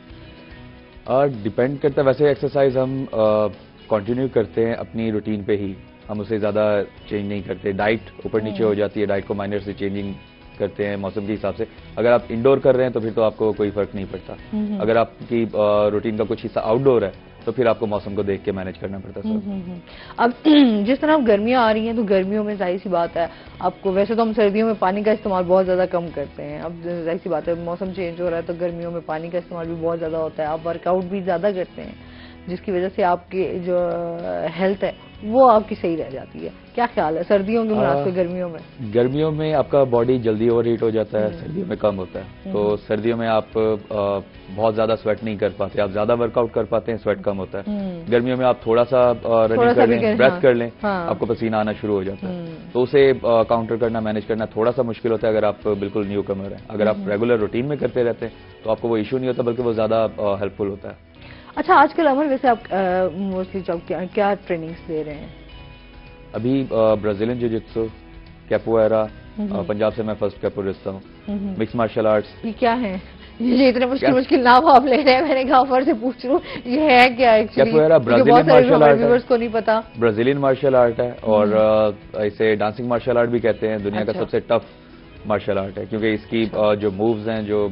ڈپینڈ کرتا ہے. ویسے ایکسرسائز ہم کنٹینیو کرتے ہیں اپنی روٹین پہ ہی, ہم اسے زیادہ چینج نہیں کرتے. ڈائٹ اوپر نیچے ہو جاتی ہے, ڈائٹ کو مائنر سے چینجنگ کرتے ہیں موسم کے حساب سے. اگر آپ انڈور کر رہے ہیں تو پھر تو آپ کو کوئی فرق نہیں پڑتا. اگر آپ کی روٹین کا کچھ حصہ آؤٹ ڈور ہے تو پھر آپ کو موسم کو دیکھ کے مینیج کرنا پڑتا ہے. اب جس طرح گرمیاں آ رہی ہیں تو گرمیوں میں ظاہر سی بات ہے آپ کو, ویسے تو ہم سردیوں میں پانی کا استعمال بہت زیادہ کم کرتے ہیں, اب ظاہر سی بات ہے موسم چینج ہو رہا ہے تو گرمیوں میں پانی کا استعمال بھی بہت زیادہ ہوتا ہے. آپ ورک آؤٹ بھی زیادہ کرتے ہیں جس کی وجہ سے آپ کی جو ہیلتھ ہے وہ آپ کی صحیح رہ جاتی ہے. کیا خیال ہے سردیوں کے مناسب گرمیوں میں؟ گرمیوں میں آپ کا باڈی جلدی اوور ہیٹ ہو جاتا ہے, سردیوں میں کم ہوتا ہے. تو سردیوں میں آپ بہت زیادہ سویٹ نہیں کر پاتے, آپ زیادہ ورک آؤٹ کر پاتے ہیں, سویٹ کم ہوتا ہے. گرمیوں میں آپ تھوڑا سا رننگ کر لیں, بریتھ کر لیں, آپ کو پسینہ آنا شروع ہو جاتا ہے. تو اسے کاؤنٹر کرنا, مینیج کرنا تھوڑا سا مشکل ہوتا ہے اگر آپ بالکل نیو کمر ہیں. اگر آپ ریگولر روٹین میں کرتے رہتے ہیں تو آپ کو وہ ایشو نہیں ہوتا بلکہ وہ زیادہ ہیلپ فل ہوتا ہے. اچھا, آج کل عمر ویسے آپ موسٹلی کیا ٹریننگز دے رہے ہیں؟ ابھی برازیلین جو جتسو, کیپویرا, پنجاب سے میں فرسٹ کیپورستا ہوں, مکس مارشل آرٹس. یہ کیا ہے؟ یہ اتنے مشکل مشکل نام آپ لے رہے ہیں, میں نے کہا عمر سے پوچھ لوں یہ ہے کیا actually? Capoeira Brazilian martial art ہے, کو نہیں پتا. برازیلین مارشل آرٹ ہے اور اسے ڈانسنگ مارشل آرٹ بھی کہتے ہیں. دنیا کا سب سے ٹف مارشل آرٹ ہے کیونکہ اس کی جو مووز ہیں جو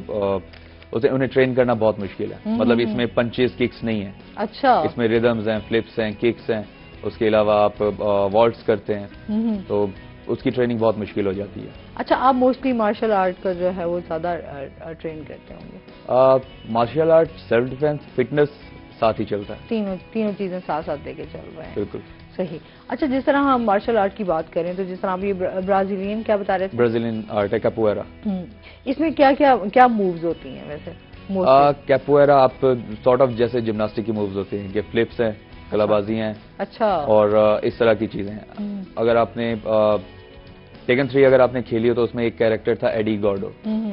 اسے انہیں ٹرین کرنا بہت مشکل ہے. مطلب اس میں پنچز ککس نہیں ہیں. اچھا, اس میں ریدمز ہیں, فلپس ہیں, ککس ہیں, اس کے علاوہ آپ والٹس کرتے ہیں تو اس کی ٹریننگ بہت مشکل ہو جاتی ہے. اچھا, آپ موسٹلی مارشل آرٹ کا جو ہے وہ زیادہ ٹرین کرتے ہوں گے؟ Martial art, self defence, fitness ساتھ ہی چلتا ہے. تینوں تینوں چیزیں ساتھ ساتھ لے کے چل رہے ہیں. بالکل صحیح. اچھا, جس طرح ہم مارشل آرٹ کی بات کریں تو جس طرح آپ یہ برازیلین کیا بتا رہے تھے؟ برازیلین آرٹ ہے کیپویرا. اس میں کیا کیا کیا مووز ہوتی ہیں ویسے؟ کیپویرا آپ سارٹ آف جیسے جمناسٹک کی مووز ہوتی ہیں کہ فلپس ہیں, کلا بازی ہیں, اچھا, اور اس طرح کی چیزیں ہیں. اگر آپ نے ٹیکن تھری اگر آپ نے کھیلی ہو تو اس میں ایک کیریکٹر تھا ایڈی گارڈو,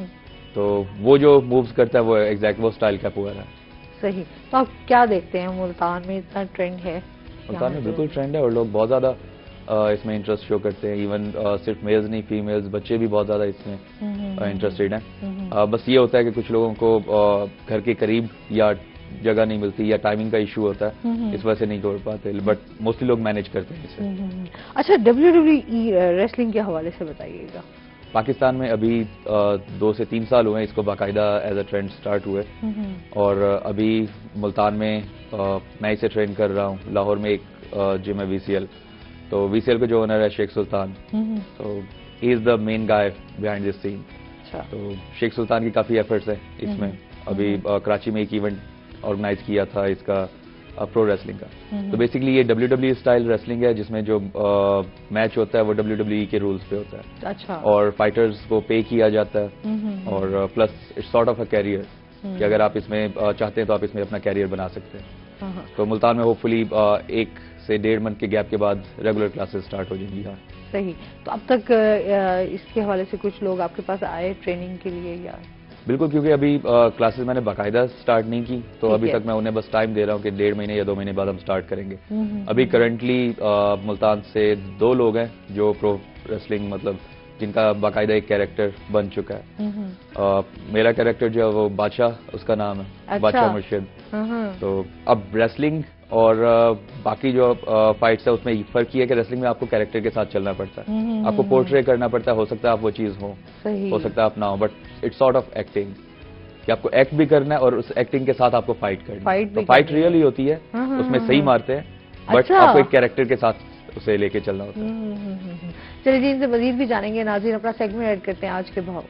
تو وہ جو مووز کرتا ہے وہ ایگزیکٹ وہ اسٹائل کیپویرا ہے. صحیح. تو آپ کیا دیکھتے ہیں ملتان میں اتنا ٹرینڈ ہے؟ ملتان میں بالکل ٹرینڈ ہے اور لوگ بہت زیادہ اس میں انٹرسٹ شو کرتے ہیں. ایون صرف میلز نہیں, فیمیلز, بچے بھی بہت زیادہ اس میں انٹرسٹیڈ ہیں. بس یہ ہوتا ہے کہ کچھ لوگوں کو گھر کے قریب یا جگہ نہیں ملتی یا ٹائمنگ کا ایشو ہوتا ہے, اس وجہ سے نہیں کر پاتے, بٹ موسٹلی لوگ مینیج کرتے ہیں اسے. اچھا ڈبلیو ڈبلیو ای ریسلنگ کے حوالے سے بتائیے گا. پاکستان میں ابھی دو سے تین سال ہوئے ہیں اس کو باقاعدہ ایز اے ٹرینڈ سٹارٹ ہوئے, اور ابھی ملتان میں میں اسے ٹرین کر رہا ہوں. لاہور میں ایک جم ہے وی سی ایل, تو وی سی ایل کے جو اونر ہے شیخ سلطان, تو ہی از دا مین گائے بیہائنڈ دس سین. تو شیخ سلطان کی کافی ایفرٹس ہیں اس میں. ابھی کراچی میں ایک ایونٹ آرگنائز کیا تھا اس کا پرو ریسلنگ کا. تو بیسکلی یہ ڈبلیو ڈبلیو اسٹائل ریسلنگ ہے جس میں جو میچ ہوتا ہے وہ ڈبلیو ڈبلیو ای کے رولز پہ ہوتا ہے. اچھا. اور فائٹرز کو پے کیا جاتا ہے, اور plus it's sort of a career کہ اگر آپ اس میں چاہتے ہیں تو آپ اس میں اپنا کیریئر بنا سکتے ہیں. تو ملتان میں ہوپ فلی ایک سے ڈیڑھ منتھ کے گیپ کے بعد ریگولر کلاسز سٹارٹ ہو جائیں گی. ہاں صحیح. تو اب تک اس کے حوالے سے کچھ لوگ آپ کے پاس آئے ٹریننگ کے لیے یا؟ بالکل, کیونکہ ابھی کلاسز میں نے باقاعدہ سٹارٹ نہیں کی, تو ابھی تک میں انہیں بس ٹائم دے رہا ہوں کہ ڈیڑھ مہینے یا دو مہینے بعد ہم سٹارٹ کریں گے. ابھی کرنٹلی ملتان سے دو لوگ ہیں جو پرو ریسلنگ مطلب جن کا باقاعدہ ایک کیریکٹر بن چکا ہے. میرا کیریکٹر جو ہے وہ بادشاہ, اس کا نام ہے بادشاہ مرشد. تو اب ریسلنگ اور باقی جو فائٹس ہے اس میں فرق یہ ہے کہ ریسلنگ میں آپ کو کیریکٹر کے ساتھ چلنا پڑتا ہے, آپ کو پورٹرے کرنا پڑتا ہے. ہو سکتا ہے آپ وہ چیز ہو, ہو سکتا ہے آپ نہ ہو, but it's sort of acting کہ آپ کو ایکٹ بھی کرنا ہے اور اس ایکٹنگ کے ساتھ آپ کو فائٹ کرنا ہے. تو فائٹ ریئل ہی ہوتی ہے, اس میں صحیح مارتے ہیں, بٹ آپ کو ایک کیریکٹر کے ساتھ اسے لے کے چلنا ہوتا ہے. چلیے جی, ان سے مزید بھی جانیں گے. ناظرین اپنا سیگمنٹ ایڈ کرتے ہیں آج کے بھاؤ.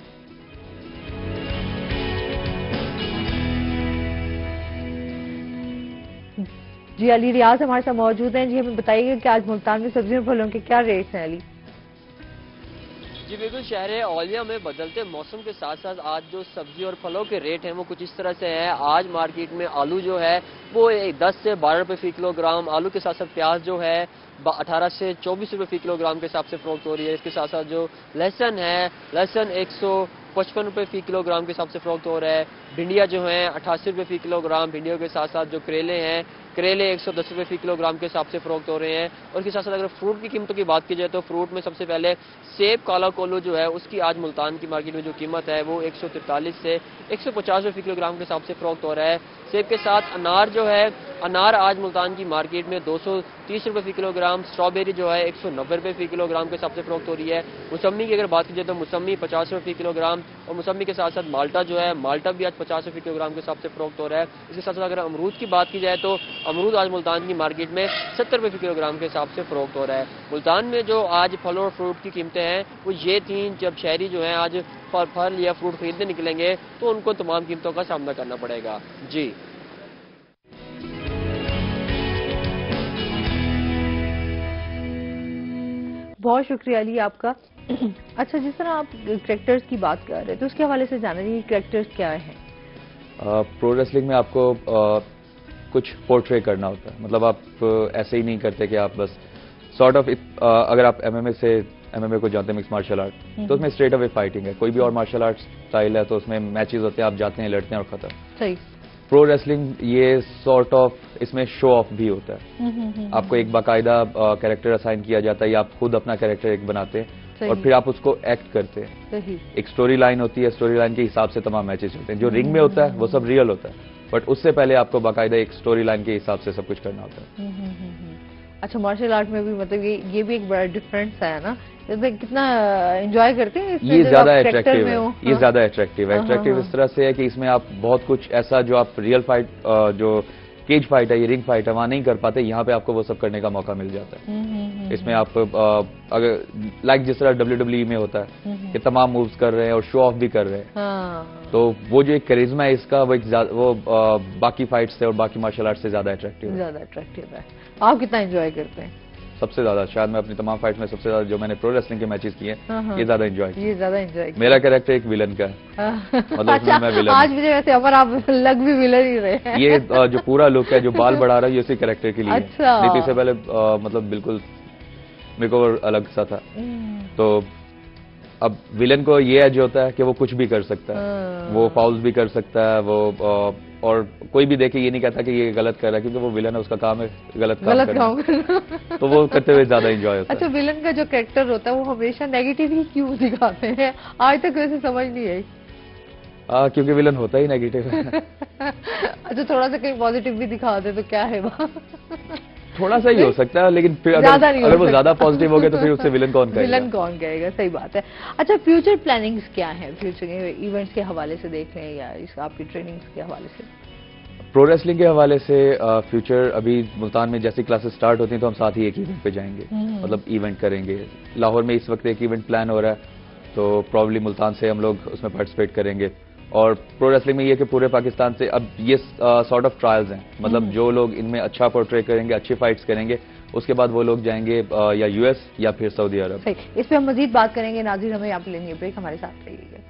جی علی ریاض ہمارے ساتھ موجود ہیں. جی ہمیں بتائیے کہ آج ملتان میں سبزیوں پھلوں کے کیا ریٹس ہیں علی؟ جی بالکل, شہر اولیا میں بدلتے موسم کے ساتھ ساتھ آج جو سبزی اور پھلوں کے ریٹ ہیں وہ کچھ اس طرح سے ہیں. آج مارکیٹ میں آلو جو ہے وہ دس سے بارہ روپے فی کلو گرام, آلو کے ساتھ ساتھ پیاز جو ہے اٹھارہ سے چوبیس روپے فی کلو گرام کے حساب سے فروخت ہو رہی ہے. اس کے ساتھ ساتھ جو لہسن ہے, لہسن ایک سو پچپن روپے فی کلو گرام کے حساب سے فروخت ہو رہا ہے. بھنڈیا جو ہیں اٹھاسی روپے فی کلو گرام, بھنڈیوں کے ساتھ ساتھ جو کریلے ہیں, کریلے ایک سو دس روپے فی کلو گرام کے حساب سے فروخت ہو رہے ہیں. اور اس کے ساتھ ساتھ اگر فروٹ کی قیمتوں کی بات کی جائے تو فروٹ میں سب سے پہلے سیب کالا کولو جو ہے اس کی آج ملتان کی مارکیٹ میں جو قیمت ہے وہ ایک سو تینتالیس سے ایک سو پچاس روپے فی کلو گرام کے حساب سے فروخت ہو رہا ہے. سیب کے ساتھ انار جو ہے, انار آج ملتان کی مارکیٹ میں دو سو تیس روپے فی کلو گرام, اسٹرابیری جو ہے ایک سو نبے روپے فی کلو گرام کے حساب سے فروخت ہو رہی ہے. موسمی کی اگر بات کی جائے تو موسمی پچاس روپے فی کلو گرام, اور موسمی کے ساتھ ساتھ مالٹا جو ہے, مالٹا بھی آج پچاس روپے فی کلو گرام کے حساب سے فروخت ہو رہا ہے. اس کے ساتھ ساتھ اگر امرود کی بات کی جائے تو امرود آج ملتان کی مارکیٹ میں ستر روپے فی کلو گرام کے حساب سے فروخت ہو رہا ہے. ملتان میں جو آج پھل اور فروٹ کی قیمتیں ہیں وہ یہ تھیں, جب شہری جو ہیں آج پھل یا فروٹ خریدنے نکلیں گے تو ان کو تمام قیمتوں کا سامنا کرنا پڑے گا. جی بہت شکریہ علی آپ کا. اچھا, جس طرح آپ کریکٹرز کی بات کر رہے ہیں تو اس کے حوالے سے جانا چاہیے کریکٹرز کیا ہیں؟ پرو ریسلنگ میں آپ کو کچھ پورٹرے کرنا ہوتا ہے, مطلب آپ ایسے ہی نہیں کرتے کہ آپ بس سارٹ آف, اگر آپ ایم ایم اے سے ایم ایم اے کو جانتے ہیں مکس مارشل آرٹ, تو اس میں اسٹریٹ اوے فائٹنگ ہے. کوئی بھی اور مارشل آرٹ اسٹائل ہے تو اس میں میچز ہوتے ہیں, آپ جاتے ہیں, لڑتے ہیں اور ختم. صحیح. پرو ریسلنگ یہ سارٹ آف, اس میں شو آف بھی ہوتا ہے. آپ کو ایک باقاعدہ کیریکٹر اسائن کیا جاتا ہے یا آپ خود اپنا کیریکٹر ایک بناتے ہیں اور پھر آپ اس کو ایکٹ کرتے ہیں. ایک سٹوری لائن ہوتی ہے, سٹوری لائن کے حساب سے تمام میچز ہوتے ہیں. جو رنگ میں ہوتا ہے وہ سب ریئل ہوتا ہے, بٹ اس سے پہلے آپ کو باقاعدہ ایک سٹوری لائن کے حساب سے سب کچھ کرنا ہوتا ہے. اچھا, مارشل آرٹ میں بھی مطلب یہ بھی ایک بڑا ڈفرینس ہے نا, کتنا انجوائے کرتے ہیں. یہ زیادہ اٹریکٹیو ہے, یہ زیادہ اٹریکٹیو ہے. اٹریکٹیو اس طرح سے ہے کہ اس میں آپ بہت کچھ ایسا جو آپ ریئل فائٹ, جو کیج فائٹ ہے, یہ رنگ فائٹ ہے, وہاں نہیں کر پاتے. یہاں پہ آپ کو وہ سب کرنے کا موقع مل جاتا ہے. اس میں آپ اگر لائک جس طرح ڈبلیو ڈبلیو ای میں ہوتا ہے کہ تمام مووز کر رہے ہیں اور شو آف بھی کر رہے ہیں, تو وہ جو ایک کریزما ہے اس کا, وہ باقی فائٹ سے اور باقی مارشل آرٹ سے زیادہ اٹریکٹیو ہے. زیادہ اٹریکٹیو ہے. آپ کتنا انجوائے کرتے ہیں؟ سب سے زیادہ, شاید میں اپنی تمام فائٹس میں سب سے زیادہ جو میں نے پرو ریسلنگ کے میچز کیے ہیں یہ زیادہ انجوائے یہ زیادہ انجوائے. میرا کیریکٹر ایک ویلن کا ہے, مطلب میں ویلن. آج مجھے ویسے امر آپ لگ بھی ویلن ہی رہے ہیں. یہ جو پورا لک ہے, جو بال بڑھا رہا ہے, یہ اسی کیریکٹر کے لیے. نہیں تو اس سے پہلے مطلب بالکل میک اوور الگ سا تھا. تو اب ویلن کو یہ ایج ہوتا ہے کہ وہ کچھ بھی کر سکتا ہے, وہ فاؤلز بھی کر سکتا ہے, وہ اور کوئی بھی دیکھے یہ نہیں کہتا کہ یہ غلط کر رہا ہے, کیونکہ وہ ویلن ہے, اس کا کام ہے غلط کام کرنا, تو وہ کرتے ہوئے زیادہ انجوائے ہوتا ہے. اچھا, ویلن کا جو کریکٹر ہوتا ہے وہ ہمیشہ نیگیٹو ہی کیوں دکھاتے ہیں؟ آج تک ویسے سمجھ نہیں آئی. کیونکہ ولن ہوتا ہی نیگیٹو ہے. اچھا تھوڑا سا کہیں پازیٹیو بھی دکھا دے تو کیا ہے وہاں؟ تھوڑا سا ہی ہو سکتا ہے لیکن پھر اگر وہ زیادہ پازیٹیو ہو گیا تو پھر اس سے ولن کون کہے گا؟ ولن کون کہے گا، صحیح بات ہے. اچھا فیوچر پلاننگز کیا ہیں، فیوچر ایونٹس کے حوالے سے دیکھ رہے ہیں یا اس آپ کی ٹریننگز کے حوالے سے؟ پرو ریسلنگ کے حوالے سے فیوچر ابھی ملتان میں جیسی کلاسز سٹارٹ ہوتی ہیں تو ہم ساتھ ہی ایک ایونٹ پہ جائیں گے، مطلب ایونٹ کریں گے. لاہور میں اس وقت ایک ایونٹ پلان ہو رہا ہے تو پرابلی ملتان سے ہم لوگ اس میں پارٹیسپیٹ کریں گے. اور پرو ریسلنگ میں یہ کہ پورے پاکستان سے اب یہ سارٹ آف ٹرائلز ہیں، مطلب جو لوگ ان میں اچھا پورٹری کریں گے، اچھی فائٹس کریں گے، اس کے بعد وہ لوگ جائیں گے یا یو ایس یا پھر سعودی عرب. صحیح، اس پہ ہم مزید بات کریں گے. ناظرین ہمیں آپ لینی ہے بریک، ہمارے ساتھ رہیے گا.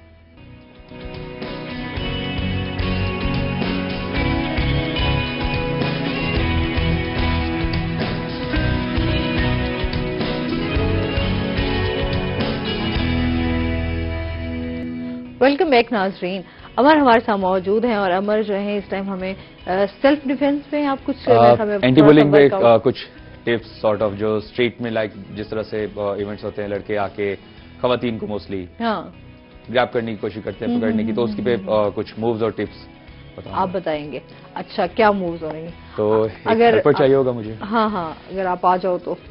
ویلکم بیک ناظرین. امر ہمارے ساتھ موجود ہیں اور امر جو ہیں اس ٹائم ہمیں سیلف ڈیفنس میں آپ کچھ اینٹی بولنگ میں کچھ ٹپس سارٹ آف جو اسٹریٹ میں لائک جس طرح سے ایونٹس ہوتے ہیں، لڑکے آ کے خواتین کو موسٹلی گریب کرنے کی کوشش کرتے ہیں، پکڑنے کی، تو اس کی پہ کچھ مووز اور ٹپس آپ بتائیں گے. اچھا کیا مووز ہو رہی ہیں؟ تو اگر چاہیے ہوگا مجھے. ہاں ہاں اگر آپ آ جاؤ تو.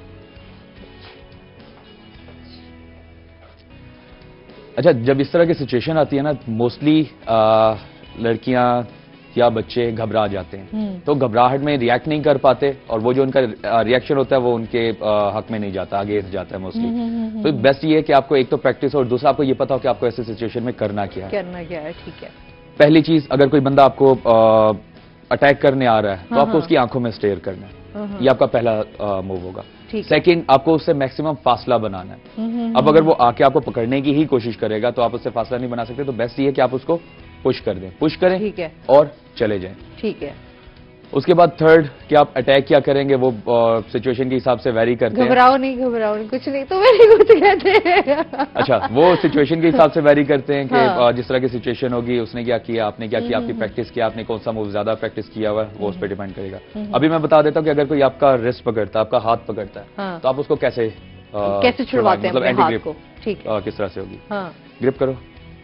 اچھا جب اس طرح کی سچویشن آتی ہے نا موسٹلی لڑکیاں یا بچے گھبرا جاتے ہیں، تو گھبراہٹ میں ریئیکٹ نہیں کر پاتے اور وہ جو ان کا ریئیکشن ہوتا ہے وہ ان کے حق میں نہیں جاتا، آگے جاتا ہے موسٹلی. تو بیسٹ یہ ہے کہ آپ کو ایک تو پریکٹس اور دوسرا آپ کو یہ پتا ہو کہ آپ کو ایسی سچویشن میں کرنا کیا ہے. کرنا کیا ہے ٹھیک ہے. پہلی چیز اگر کوئی بندہ آپ کو اٹیک کرنے آ رہا ہے تو آپ کو اس کی آنکھوں میں اسٹیئر کرنا ہے، یہ آپ کا پہلا موو ہوگا. سیکنڈ آپ کو اس سے میکسیمم فاصلہ بنانا ہے. اب اگر وہ آ کے آپ کو پکڑنے کی ہی کوشش کرے گا تو آپ اس سے فاصلہ نہیں بنا سکتے، تو بیسٹ یہ ہے کہ آپ اس کو پش کر دیں، پش کریں اور چلے جائیں. ٹھیک ہے. اس کے بعد تھرڈ کہ آپ اٹیک کیا کریں گے وہ سچویشن کے حساب سے ویری کرتے ہیں. گھبراؤ نہیں گھبراؤ نہیں کچھ نہیں تو ویری کچھ کہتے ہیں. اچھا وہ سچویشن کے حساب سے ویری کرتے ہیں کہ جس طرح کی سچویشن ہوگی اس نے کیا کیا، آپ نے کیا کیا، آپ کی پریکٹس کیا، آپ نے کون سا موو زیادہ پریکٹس کیا ہوا ہے وہ اس پہ ڈیپینڈ کرے گا. ابھی میں بتا دیتا ہوں کہ اگر کوئی آپ کا رسٹ پکڑتا ہے، آپ کا ہاتھ پکڑتا ہے تو آپ اس کو کیسے کیسے چھڑواتے ہیں، مطلب اینٹی کو ٹھیک گرپ کس طرح سے ہوگی. گرپ کرو،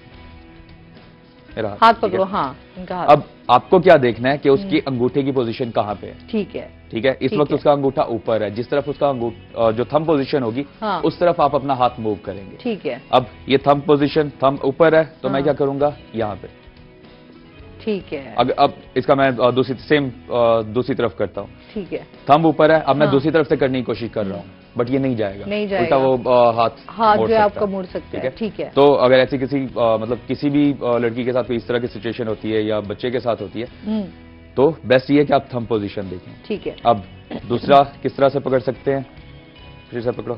ہاتھ پکڑو. ہاں اب آپ کو کیا دیکھنا ہے کہ اس کی انگوٹھے کی پوزیشن کہاں پہ ہے. ٹھیک ہے ٹھیک ہے. اس وقت اس کا انگوٹھا اوپر ہے، جس طرف اس کا جو تھم پوزیشن ہوگی اس طرف آپ اپنا ہاتھ موو کریں گے. ٹھیک ہے. اب یہ تھم پوزیشن تھم اوپر ہے تو میں کیا کروں گا یہاں پہ. ٹھیک ہے. اب اس کا میں دوسری سیم دوسری طرف کرتا ہوں. ٹھیک ہے. تھم اوپر ہے، اب میں دوسری طرف سے کرنے کی کوشش کر رہا ہوں بٹ یہ نہیں جائے گا، نہیں جائے گا. وہ ہاتھ ہاتھ جو آپ کا موڑ سکتے ہیں. ٹھیک ہے. تو اگر ایسی کسی مطلب کسی بھی لڑکی کے ساتھ کوئی اس طرح کی سچویشن ہوتی ہے یا بچے کے ساتھ ہوتی ہے تو بیسٹ یہ ہے کہ آپ تھم پوزیشن دیکھیں. ٹھیک ہے. اب دوسرا کس طرح سے پکڑ سکتے ہیں، پھر سے پکڑو.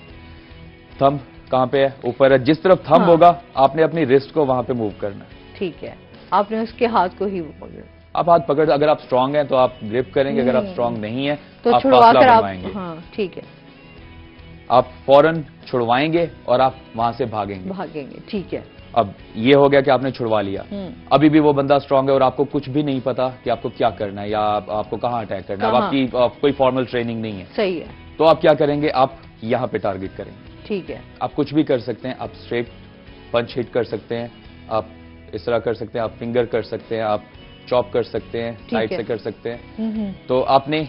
تھم کہاں پہ ہے؟ اوپر ہے. جس طرف تھم ہوگا آپ نے اپنی ریسٹ کو وہاں پہ موو کرنا ہے. ٹھیک ہے. آپ نے اس کے ہاتھ کو ہی پکڑا. آپ ہاتھ پکڑ، اگر آپ اسٹرانگ ہیں تو آپ گرپ کریں گے، اگر آپ اسٹرانگ نہیں ہیں تو آپ چھڑوا فاصلہ کر آپ. بنوائیں گے. ہاں ٹھیک ہے. آپ فوراً چھڑوائیں گے اور آپ وہاں سے بھاگیں گے. بھاگیں گے. ٹھیک ہے. اب یہ ہو گیا کہ آپ نے چھڑوا لیا. ابھی بھی وہ بندہ اسٹرانگ ہے اور آپ کو کچھ بھی نہیں پتا کہ آپ کو کیا کرنا ہے یا آپ کو کہاں اٹیک کرنا ہے. اب آپ کی کوئی فارمل ٹریننگ نہیں ہے. صحیح ہے. تو آپ کیا کریں گے، آپ یہاں پہ ٹارگٹ کریں گے. ٹھیک ہے. آپ کچھ بھی کر سکتے ہیں، آپ اسٹریٹ پنچ ہٹ کر سکتے ہیں، آپ اس طرح کر سکتے ہیں، آپ فنگر کر سکتے ہیں، آپ چاپ کر سکتے ہیں، سائڈ سے کر سکتے ہیں. تو آپ نے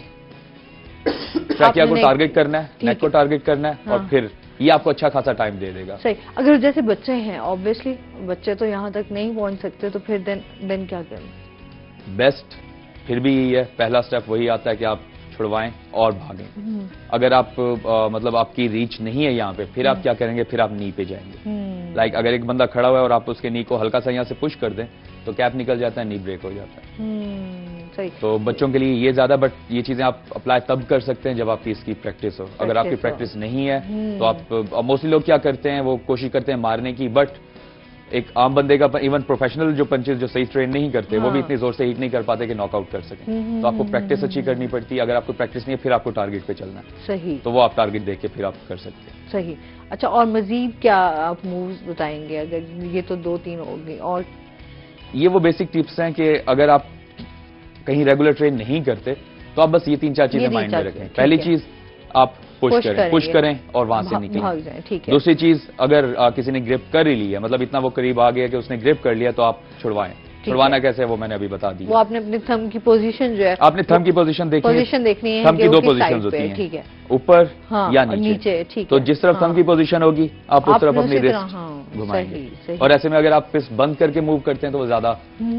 ٹریکیا کو ٹارگٹ کرنا ہے، نیک کو ٹارگٹ کرنا ہے اور پھر یہ آپ کو اچھا خاصا ٹائم دے دے گا. صحیح. اگر جیسے بچے ہیں آبویسلی بچے تو یہاں تک نہیں پہنچ سکتے تو پھر دین دین کیا کریں؟ بیسٹ پھر بھی یہی ہے، پہلا سٹیپ وہی آتا ہے کہ آپ چھڑوائیں اور بھاگیں. اگر آپ مطلب آپ کی ریچ نہیں ہے یہاں پہ پھر آپ کیا کریں گے، پھر آپ نی پہ جائیں گے. لائک اگر ایک بندہ کھڑا ہوا ہے اور آپ اس کے نی کو ہلکا سا یہاں سے پش کر دیں تو کیپ نکل جاتا ہے، نی بریک ہو جاتا ہے. تو بچوں کے لیے یہ زیادہ، بٹ یہ چیزیں آپ اپلائی تب کر سکتے ہیں جب آپ کی اس کی پریکٹس ہو. اگر آپ کی پریکٹس نہیں ہے تو آپ موسٹلی لوگ کیا کرتے ہیں، وہ کوشش کرتے ہیں مارنے کی، بٹ ایک عام بندے کا ایون پروفیشنل جو پنچز جو صحیح ٹرین نہیں کرتے وہ بھی اتنی زور سے ہٹ نہیں کر پاتے کہ ناک آؤٹ کر سکیں. تو آپ کو پریکٹس اچھی کرنی پڑتی ہے. اگر آپ کو پریکٹس نہیں ہے پھر آپ کو ٹارگٹ پہ چلنا ہے. صحیح. تو وہ آپ ٹارگٹ دیکھ کے پھر آپ کر سکتے ہیں. صحیح. اچھا اور مزید کیا آپ مووز بتائیں گے؟ اگر یہ تو دو تین ہو گئی، اور یہ وہ بیسک ٹپس ہیں کہ اگر آپ کہیں ریگولر ٹرین نہیں کرتے تو آپ بس یہ تین چار چیزیں مائنڈ میں رکھیں. پہلی چیز آپ पुश करें पुश करें और वहां से निकलें। ठीक है। दूसरी चीज, अगर आ, किसी ने ग्रिप कर ही ली है, मतलब इतना वो करीब आ गया कि उसने ग्रिप कर लिया, तो आप छुड़वाएं। छुड़वाना कैसे है वो मैंने अभी बता दिया। वो आपने अपने थंब की पोजीशन जो है, आपने थंब की पोजीशन देखनी है। पोजीशन देखनी है। थंब की दो पोजीशन होती हैं, ठीक है, ऊपर हाँ, या नीचे, नीचे। ठीक है। तो जिस तरफ थंब की पोजीशन होगी आप उस तरफ अपनी रिस्ट घुमाएंगे। और ऐसे में अगर आप फिस्ट बंद करके मूव करते हैं तो वो ज्यादा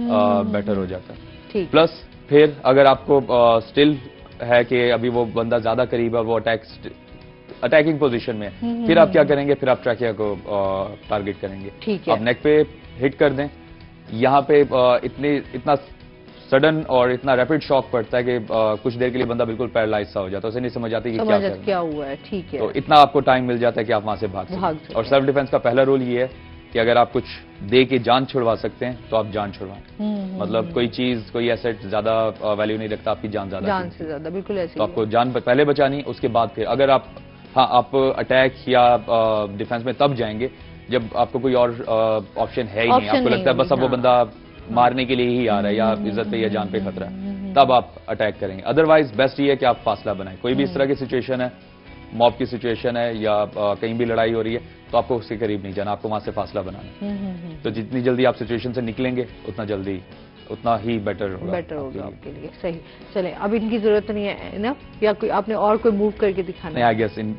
बेटर हो जाता है। प्लस फिर अगर आपको स्टिल है कि अभी वो बंदा ज्यादा करीब है, वो अटैक अटैकिंग पोजीशन में है, फिर आप क्या करेंगे, फिर आप ट्रैकिया को टारगेट करेंगे। आप नेक पे हिट कर दें। यहाँ पे इतने इतना सडन और इतना रैपिड शॉक पड़ता है कि कुछ देर के लिए बंदा बिल्कुल पैरालाइज सा हो जाता है, उसे नहीं समझ आती कि क्या कर क्या हुआ है। ठीक है। तो इतना आपको टाइम मिल जाता है कि आप वहां से भाग सकते। और सेल्फ डिफेंस का पहला रूल ये है कि अगर आप कुछ दे के जान छुड़वा सकते हैं तो आप जान छुड़वाएं। मतलब कोई चीज, कोई एसेट ज्यादा वैल्यू नहीं रखता, आपकी जान ज्यादा, जान से ज्यादा, बिल्कुल ऐसे। तो आपको जान पहले बचानी, उसके बाद फिर अगर आप, हाँ, आप अटैक या डिफेंस में तब जाएंगे जब आपको कोई और ऑप्शन है ही नहीं, आपको लगता है बस अब वो बंदा मारने के लिए ही आ रहा है या इज्जत पे या जान पे खतरा है, तब आप अटैक करेंगे। अदरवाइज बेस्ट ये है कि आप फासला बनाएं। कोई भी इस तरह की सिचुएशन है, मॉब की सिचुएशन है या कहीं भी लड़ाई हो रही है, तो आपको उसके करीब नहीं जाना, आपको वहां से फासला बनाना है। तो जितनी जल्दी आप सिचुएशन से निकलेंगे उतना जल्दी, उतना ही बेटर होगा बेटर होगा आपके लिए। सही। चले, अब इनकी जरूरत नहीं है ना, या कोई आपने और कोई मूव करके दिखाना है? आई गेस इन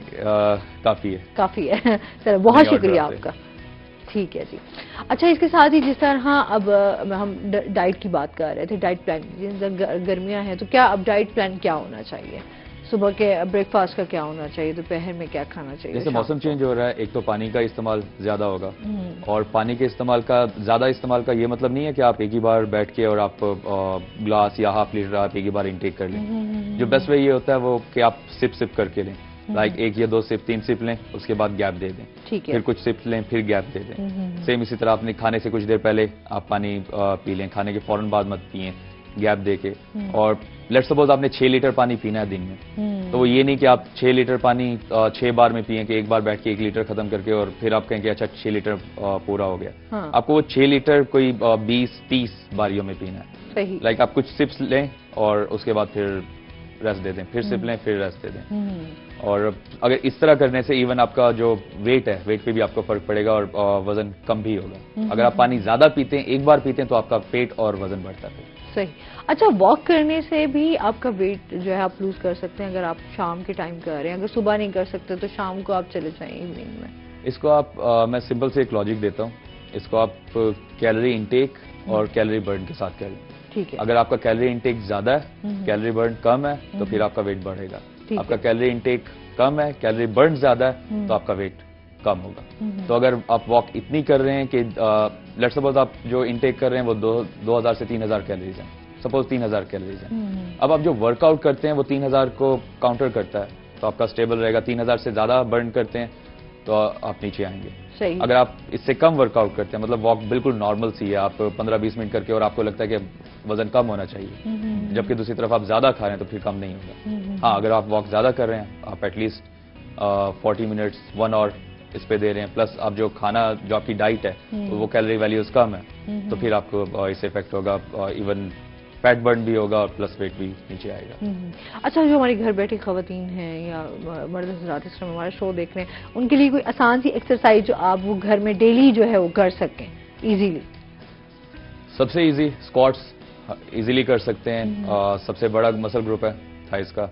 काफी है, काफी है। चलो, बहुत शुक्रिया आपका। ठीक है जी। अच्छा, इसके साथ ही जिस तरह, हाँ, अब हम डाइट की बात कर रहे थे, डाइट प्लान, गर्मियां हैं तो क्या अब डाइट प्लान क्या होना चाहिए? सुबह के ब्रेकफास्ट का क्या होना चाहिए, दोपहर में क्या खाना चाहिए? जैसे मौसम चेंज हो रहा है, एक तो पानी का इस्तेमाल ज्यादा होगा, और पानी के इस्तेमाल का ज्यादा इस्तेमाल का ये मतलब नहीं है कि आप एक ही बार बैठ के और आप ग्लास या हाफ लीटर आप एक ही बार इनटेक कर लें। जो बेस्ट वे ये होता है वो कि आप सिप सिप करके लें, लाइक एक या दो सिप, तीन सिप लें, उसके बाद गैप दे दें, ठीक है, फिर कुछ सिप लें, फिर गैप दे दें। सेम इसी तरह आपने खाने से कुछ देर पहले आप पानी पी लें, खाने के फौरन बाद मत पिए, गैप दे के। और लेट्स सपोज आपने छह लीटर पानी पीना है दिन में, तो वो ये नहीं कि आप छह लीटर पानी छह बार में पिए कि एक बार बैठ के एक लीटर खत्म करके और फिर आप कहेंगे अच्छा छह लीटर पूरा हो गया। हाँ। आपको वो छह लीटर कोई बीस तीस बारियों में पीना है। सही। लाइक आप कुछ सिप्स लें और उसके बाद फिर रेस्ट दे दें, फिर सिप लें, फिर रेस्ट दे दें। और अगर इस तरह करने से इवन आपका जो वेट है, वेट पे भी आपको फर्क पड़ेगा और वजन कम भी होगा। अगर आप पानी ज्यादा पीते हैं, एक बार पीते हैं, तो आपका पेट और वजन बढ़ता है। सही। अच्छा, वॉक करने से भी आपका वेट जो है आप लूज कर सकते हैं अगर आप शाम के टाइम कर रहे हैं। अगर सुबह नहीं कर सकते तो शाम को आप चले जाएं इवनिंग में। इसको आप आ, मैं सिंपल से एक लॉजिक देता हूँ, इसको आप कैलोरी इनटेक और कैलोरी बर्न के साथ करें। ठीक है। अगर आपका कैलोरी इनटेक ज्यादा है, कैलोरी बर्न कम है, तो फिर आपका वेट बढ़ेगा। आपका कैलोरी इनटेक कम है, कैलोरी बर्न ज्यादा है, तो आपका वेट कम होगा। तो अगर आप वॉक इतनी कर रहे हैं कि लेट्स सपोज आप जो इनटेक कर रहे हैं वो दो दो हजार से तीन हजार कैलोरीज हैं, सपोज तीन हजार कैलोरीज हैं। अब आप जो वर्कआउट करते हैं वो तीन हजार को काउंटर करता है, तो आपका स्टेबल रहेगा। तीन हजार से ज्यादा बर्न करते हैं तो आप नीचे आएंगे। सही। अगर आप इससे कम वर्कआउट करते हैं, मतलब वॉक बिल्कुल नॉर्मल सी है, आप पंद्रह बीस मिनट करके और आपको लगता है कि वजन कम होना चाहिए, जबकि दूसरी तरफ आप ज्यादा खा रहे हैं, तो फिर कम नहीं होगा। हाँ, अगर आप वॉक ज्यादा कर रहे हैं, आप at least forty minutes one hour इस पे दे रहे हैं, प्लस आप जो खाना, जो आपकी डाइट है, तो वो कैलोरी वैल्यूज कम है, तो फिर आपको इससे इफेक्ट होगा, इवन फैट बर्न भी होगा और प्लस वेट भी नीचे आएगा। अच्छा, जो हमारी घर बैठी खवातीन हैं या मर्द हज़रात इस समय हमारा शो देख रहे हैं, उनके लिए कोई आसान सी एक्सरसाइज जो आप वो घर में डेली जो है वो कर सकें इजीली? सबसे इजी स्क्वाट्स इजीली कर सकते हैं। आ, सबसे बड़ा मसल ग्रुप है थाइस का,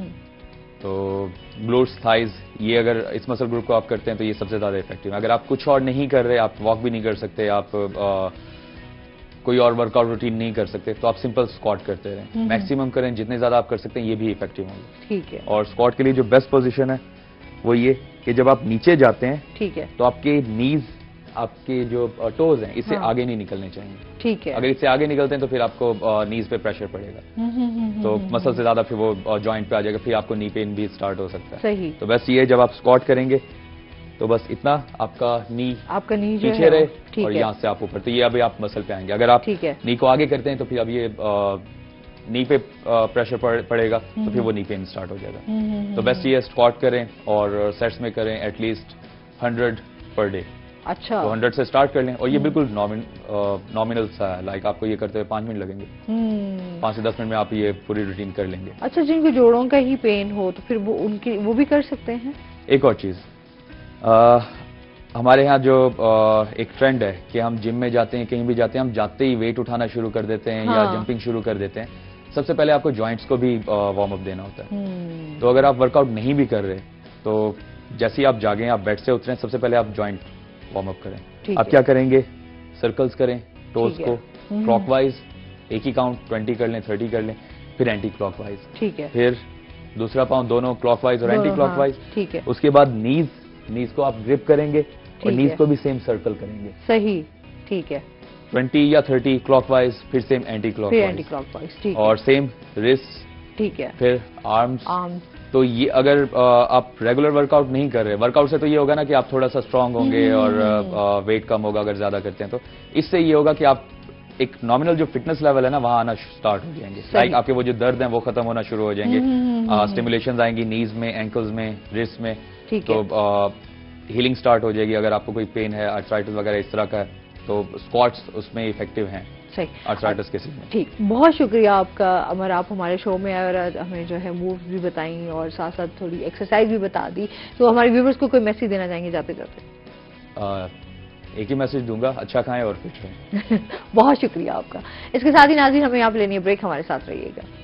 तो ग्लूट्स, थाइज, ये अगर इस मसल ग्रुप को आप करते हैं तो ये सबसे ज्यादा इफेक्टिव है। अगर आप कुछ और नहीं कर रहे, आप वॉक भी नहीं कर सकते, आप आ, कोई और वर्कआउट रूटीन नहीं कर सकते, तो आप सिंपल स्क्वाट करते रहें, मैक्सिमम करें, जितने ज्यादा आप कर सकते हैं, ये भी इफेक्टिव होंगे। ठीक है। और स्क्वाट के लिए जो बेस्ट पोजीशन है वो ये कि जब आप नीचे जाते हैं, ठीक है, तो आपके नीज, आपके जो टोज हैं, इससे हाँ। आगे नहीं निकलने चाहिए। ठीक है। अगर इससे आगे निकलते हैं तो फिर आपको नीज पे प्रेशर पड़ेगा, तो मसल से ज्यादा फिर वो जॉइंट पे आ जाएगा, फिर आपको नी पेन भी स्टार्ट हो सकता है। सही। तो बस ये, जब आप स्क्वाट करेंगे तो बस इतना आपका नी आपका नी पीछे रहे और यहाँ से आप ऊपर, तो ये अभी आप मसल पे आएंगे। अगर आप नी को आगे करते हैं तो फिर अब ये नी पे प्रेशर पड़ेगा, तो फिर वो नी पेन स्टार्ट हो जाएगा। तो बेस्ट ये स्क्वाट करें और सेट्स में करें एटलीस्ट हंड्रेड पर डे, اچھا تو ہنڈریڈ سے سٹارٹ کر لیں اور یہ بالکل نامنل سا ہے, لائک آپ کو یہ کرتے ہوئے پانچ منٹ لگیں گے, پانچ سے دس منٹ میں آپ یہ پوری روٹین کر لیں گے. اچھا جن کو جوڑوں کا ہی پین ہو تو پھر وہ ان کی وہ بھی کر سکتے ہیں؟ ایک اور چیز, ہمارے ہاں جو ایک ٹرینڈ ہے کہ ہم جم میں جاتے ہیں, کہیں بھی جاتے ہیں, ہم جاتے ہی ویٹ اٹھانا شروع کر دیتے ہیں یا جمپنگ شروع کر دیتے ہیں. سب سے پہلے آپ کو جوائنٹس کو بھی وارم اپ دینا ہوتا ہے. تو اگر آپ ورک آؤٹ نہیں بھی کر رہے تو جیسے ہی آپ جاگیں, آپ بیڈ سے اتریں, سب سے پہلے آپ جوائنٹ وارم اپ کریں. آپ کیا کریں گے, سرکلز کریں ٹوز کو کلاک وائز, ایک ہی کاؤنٹ ٹوینٹی کر لیں, تھرٹی کر لیں, پھر اینٹی کلاک وائز, ٹھیک ہے, پھر دوسرا پاؤں دونوں کلاک وائز اور اینٹی کلاک وائز, ٹھیک ہے. اس کے بعد نیز نیز کو آپ گرپ کریں گے اور نیز کو بھی سیم سرکل کریں گے. صحیح, ٹھیک ہے. ٹوینٹی یا تھرٹی کلاک وائز, پھر سیم اینٹی کلاک وائز, اور سیم رسٹ, ٹھیک ہے, پھر آرمز. تو یہ اگر آپ ریگولر ورک آؤٹ نہیں کر رہے, ورک آؤٹ سے تو یہ ہوگا نا کہ آپ تھوڑا سا اسٹرانگ ہوں گے اور ویٹ کم ہوگا اگر زیادہ کرتے ہیں, تو اس سے یہ ہوگا کہ آپ ایک نامنل جو فٹنس لیول ہے نا وہاں آنا سٹارٹ ہو جائیں گے. لائک آپ کے وہ جو درد ہیں وہ ختم ہونا شروع ہو جائیں گے, اسٹیمولیشنز آئیں گی نیز میں, اینکلز میں, رسٹ میں, تو ہیلنگ سٹارٹ ہو جائے گی. اگر آپ کو کوئی پین ہے, آرتھرائٹس وغیرہ اس طرح کا ہے, تو اسکواٹس اس میں افیکٹو ہیں آرتھرائٹس کے ساتھ. ٹھیک, بہت شکریہ آپ کا عمر, آپ ہمارے شو میں آئے اور ہمیں جو ہے مووز بھی بتائیں اور ساتھ ساتھ تھوڑی ایکسرسائز بھی بتا دی. تو ہمارے ویورز کو کوئی میسج دینا چاہیں گے جاتے جاتے؟ ایک ہی میسج دوں گا, اچھا کھائیں اور فٹ رہیں. بہت شکریہ آپ کا. اس کے ساتھ ہی ناظرین ہمیں یہاں پہ لینی ہے بریک, ہمارے ساتھ رہیے گا.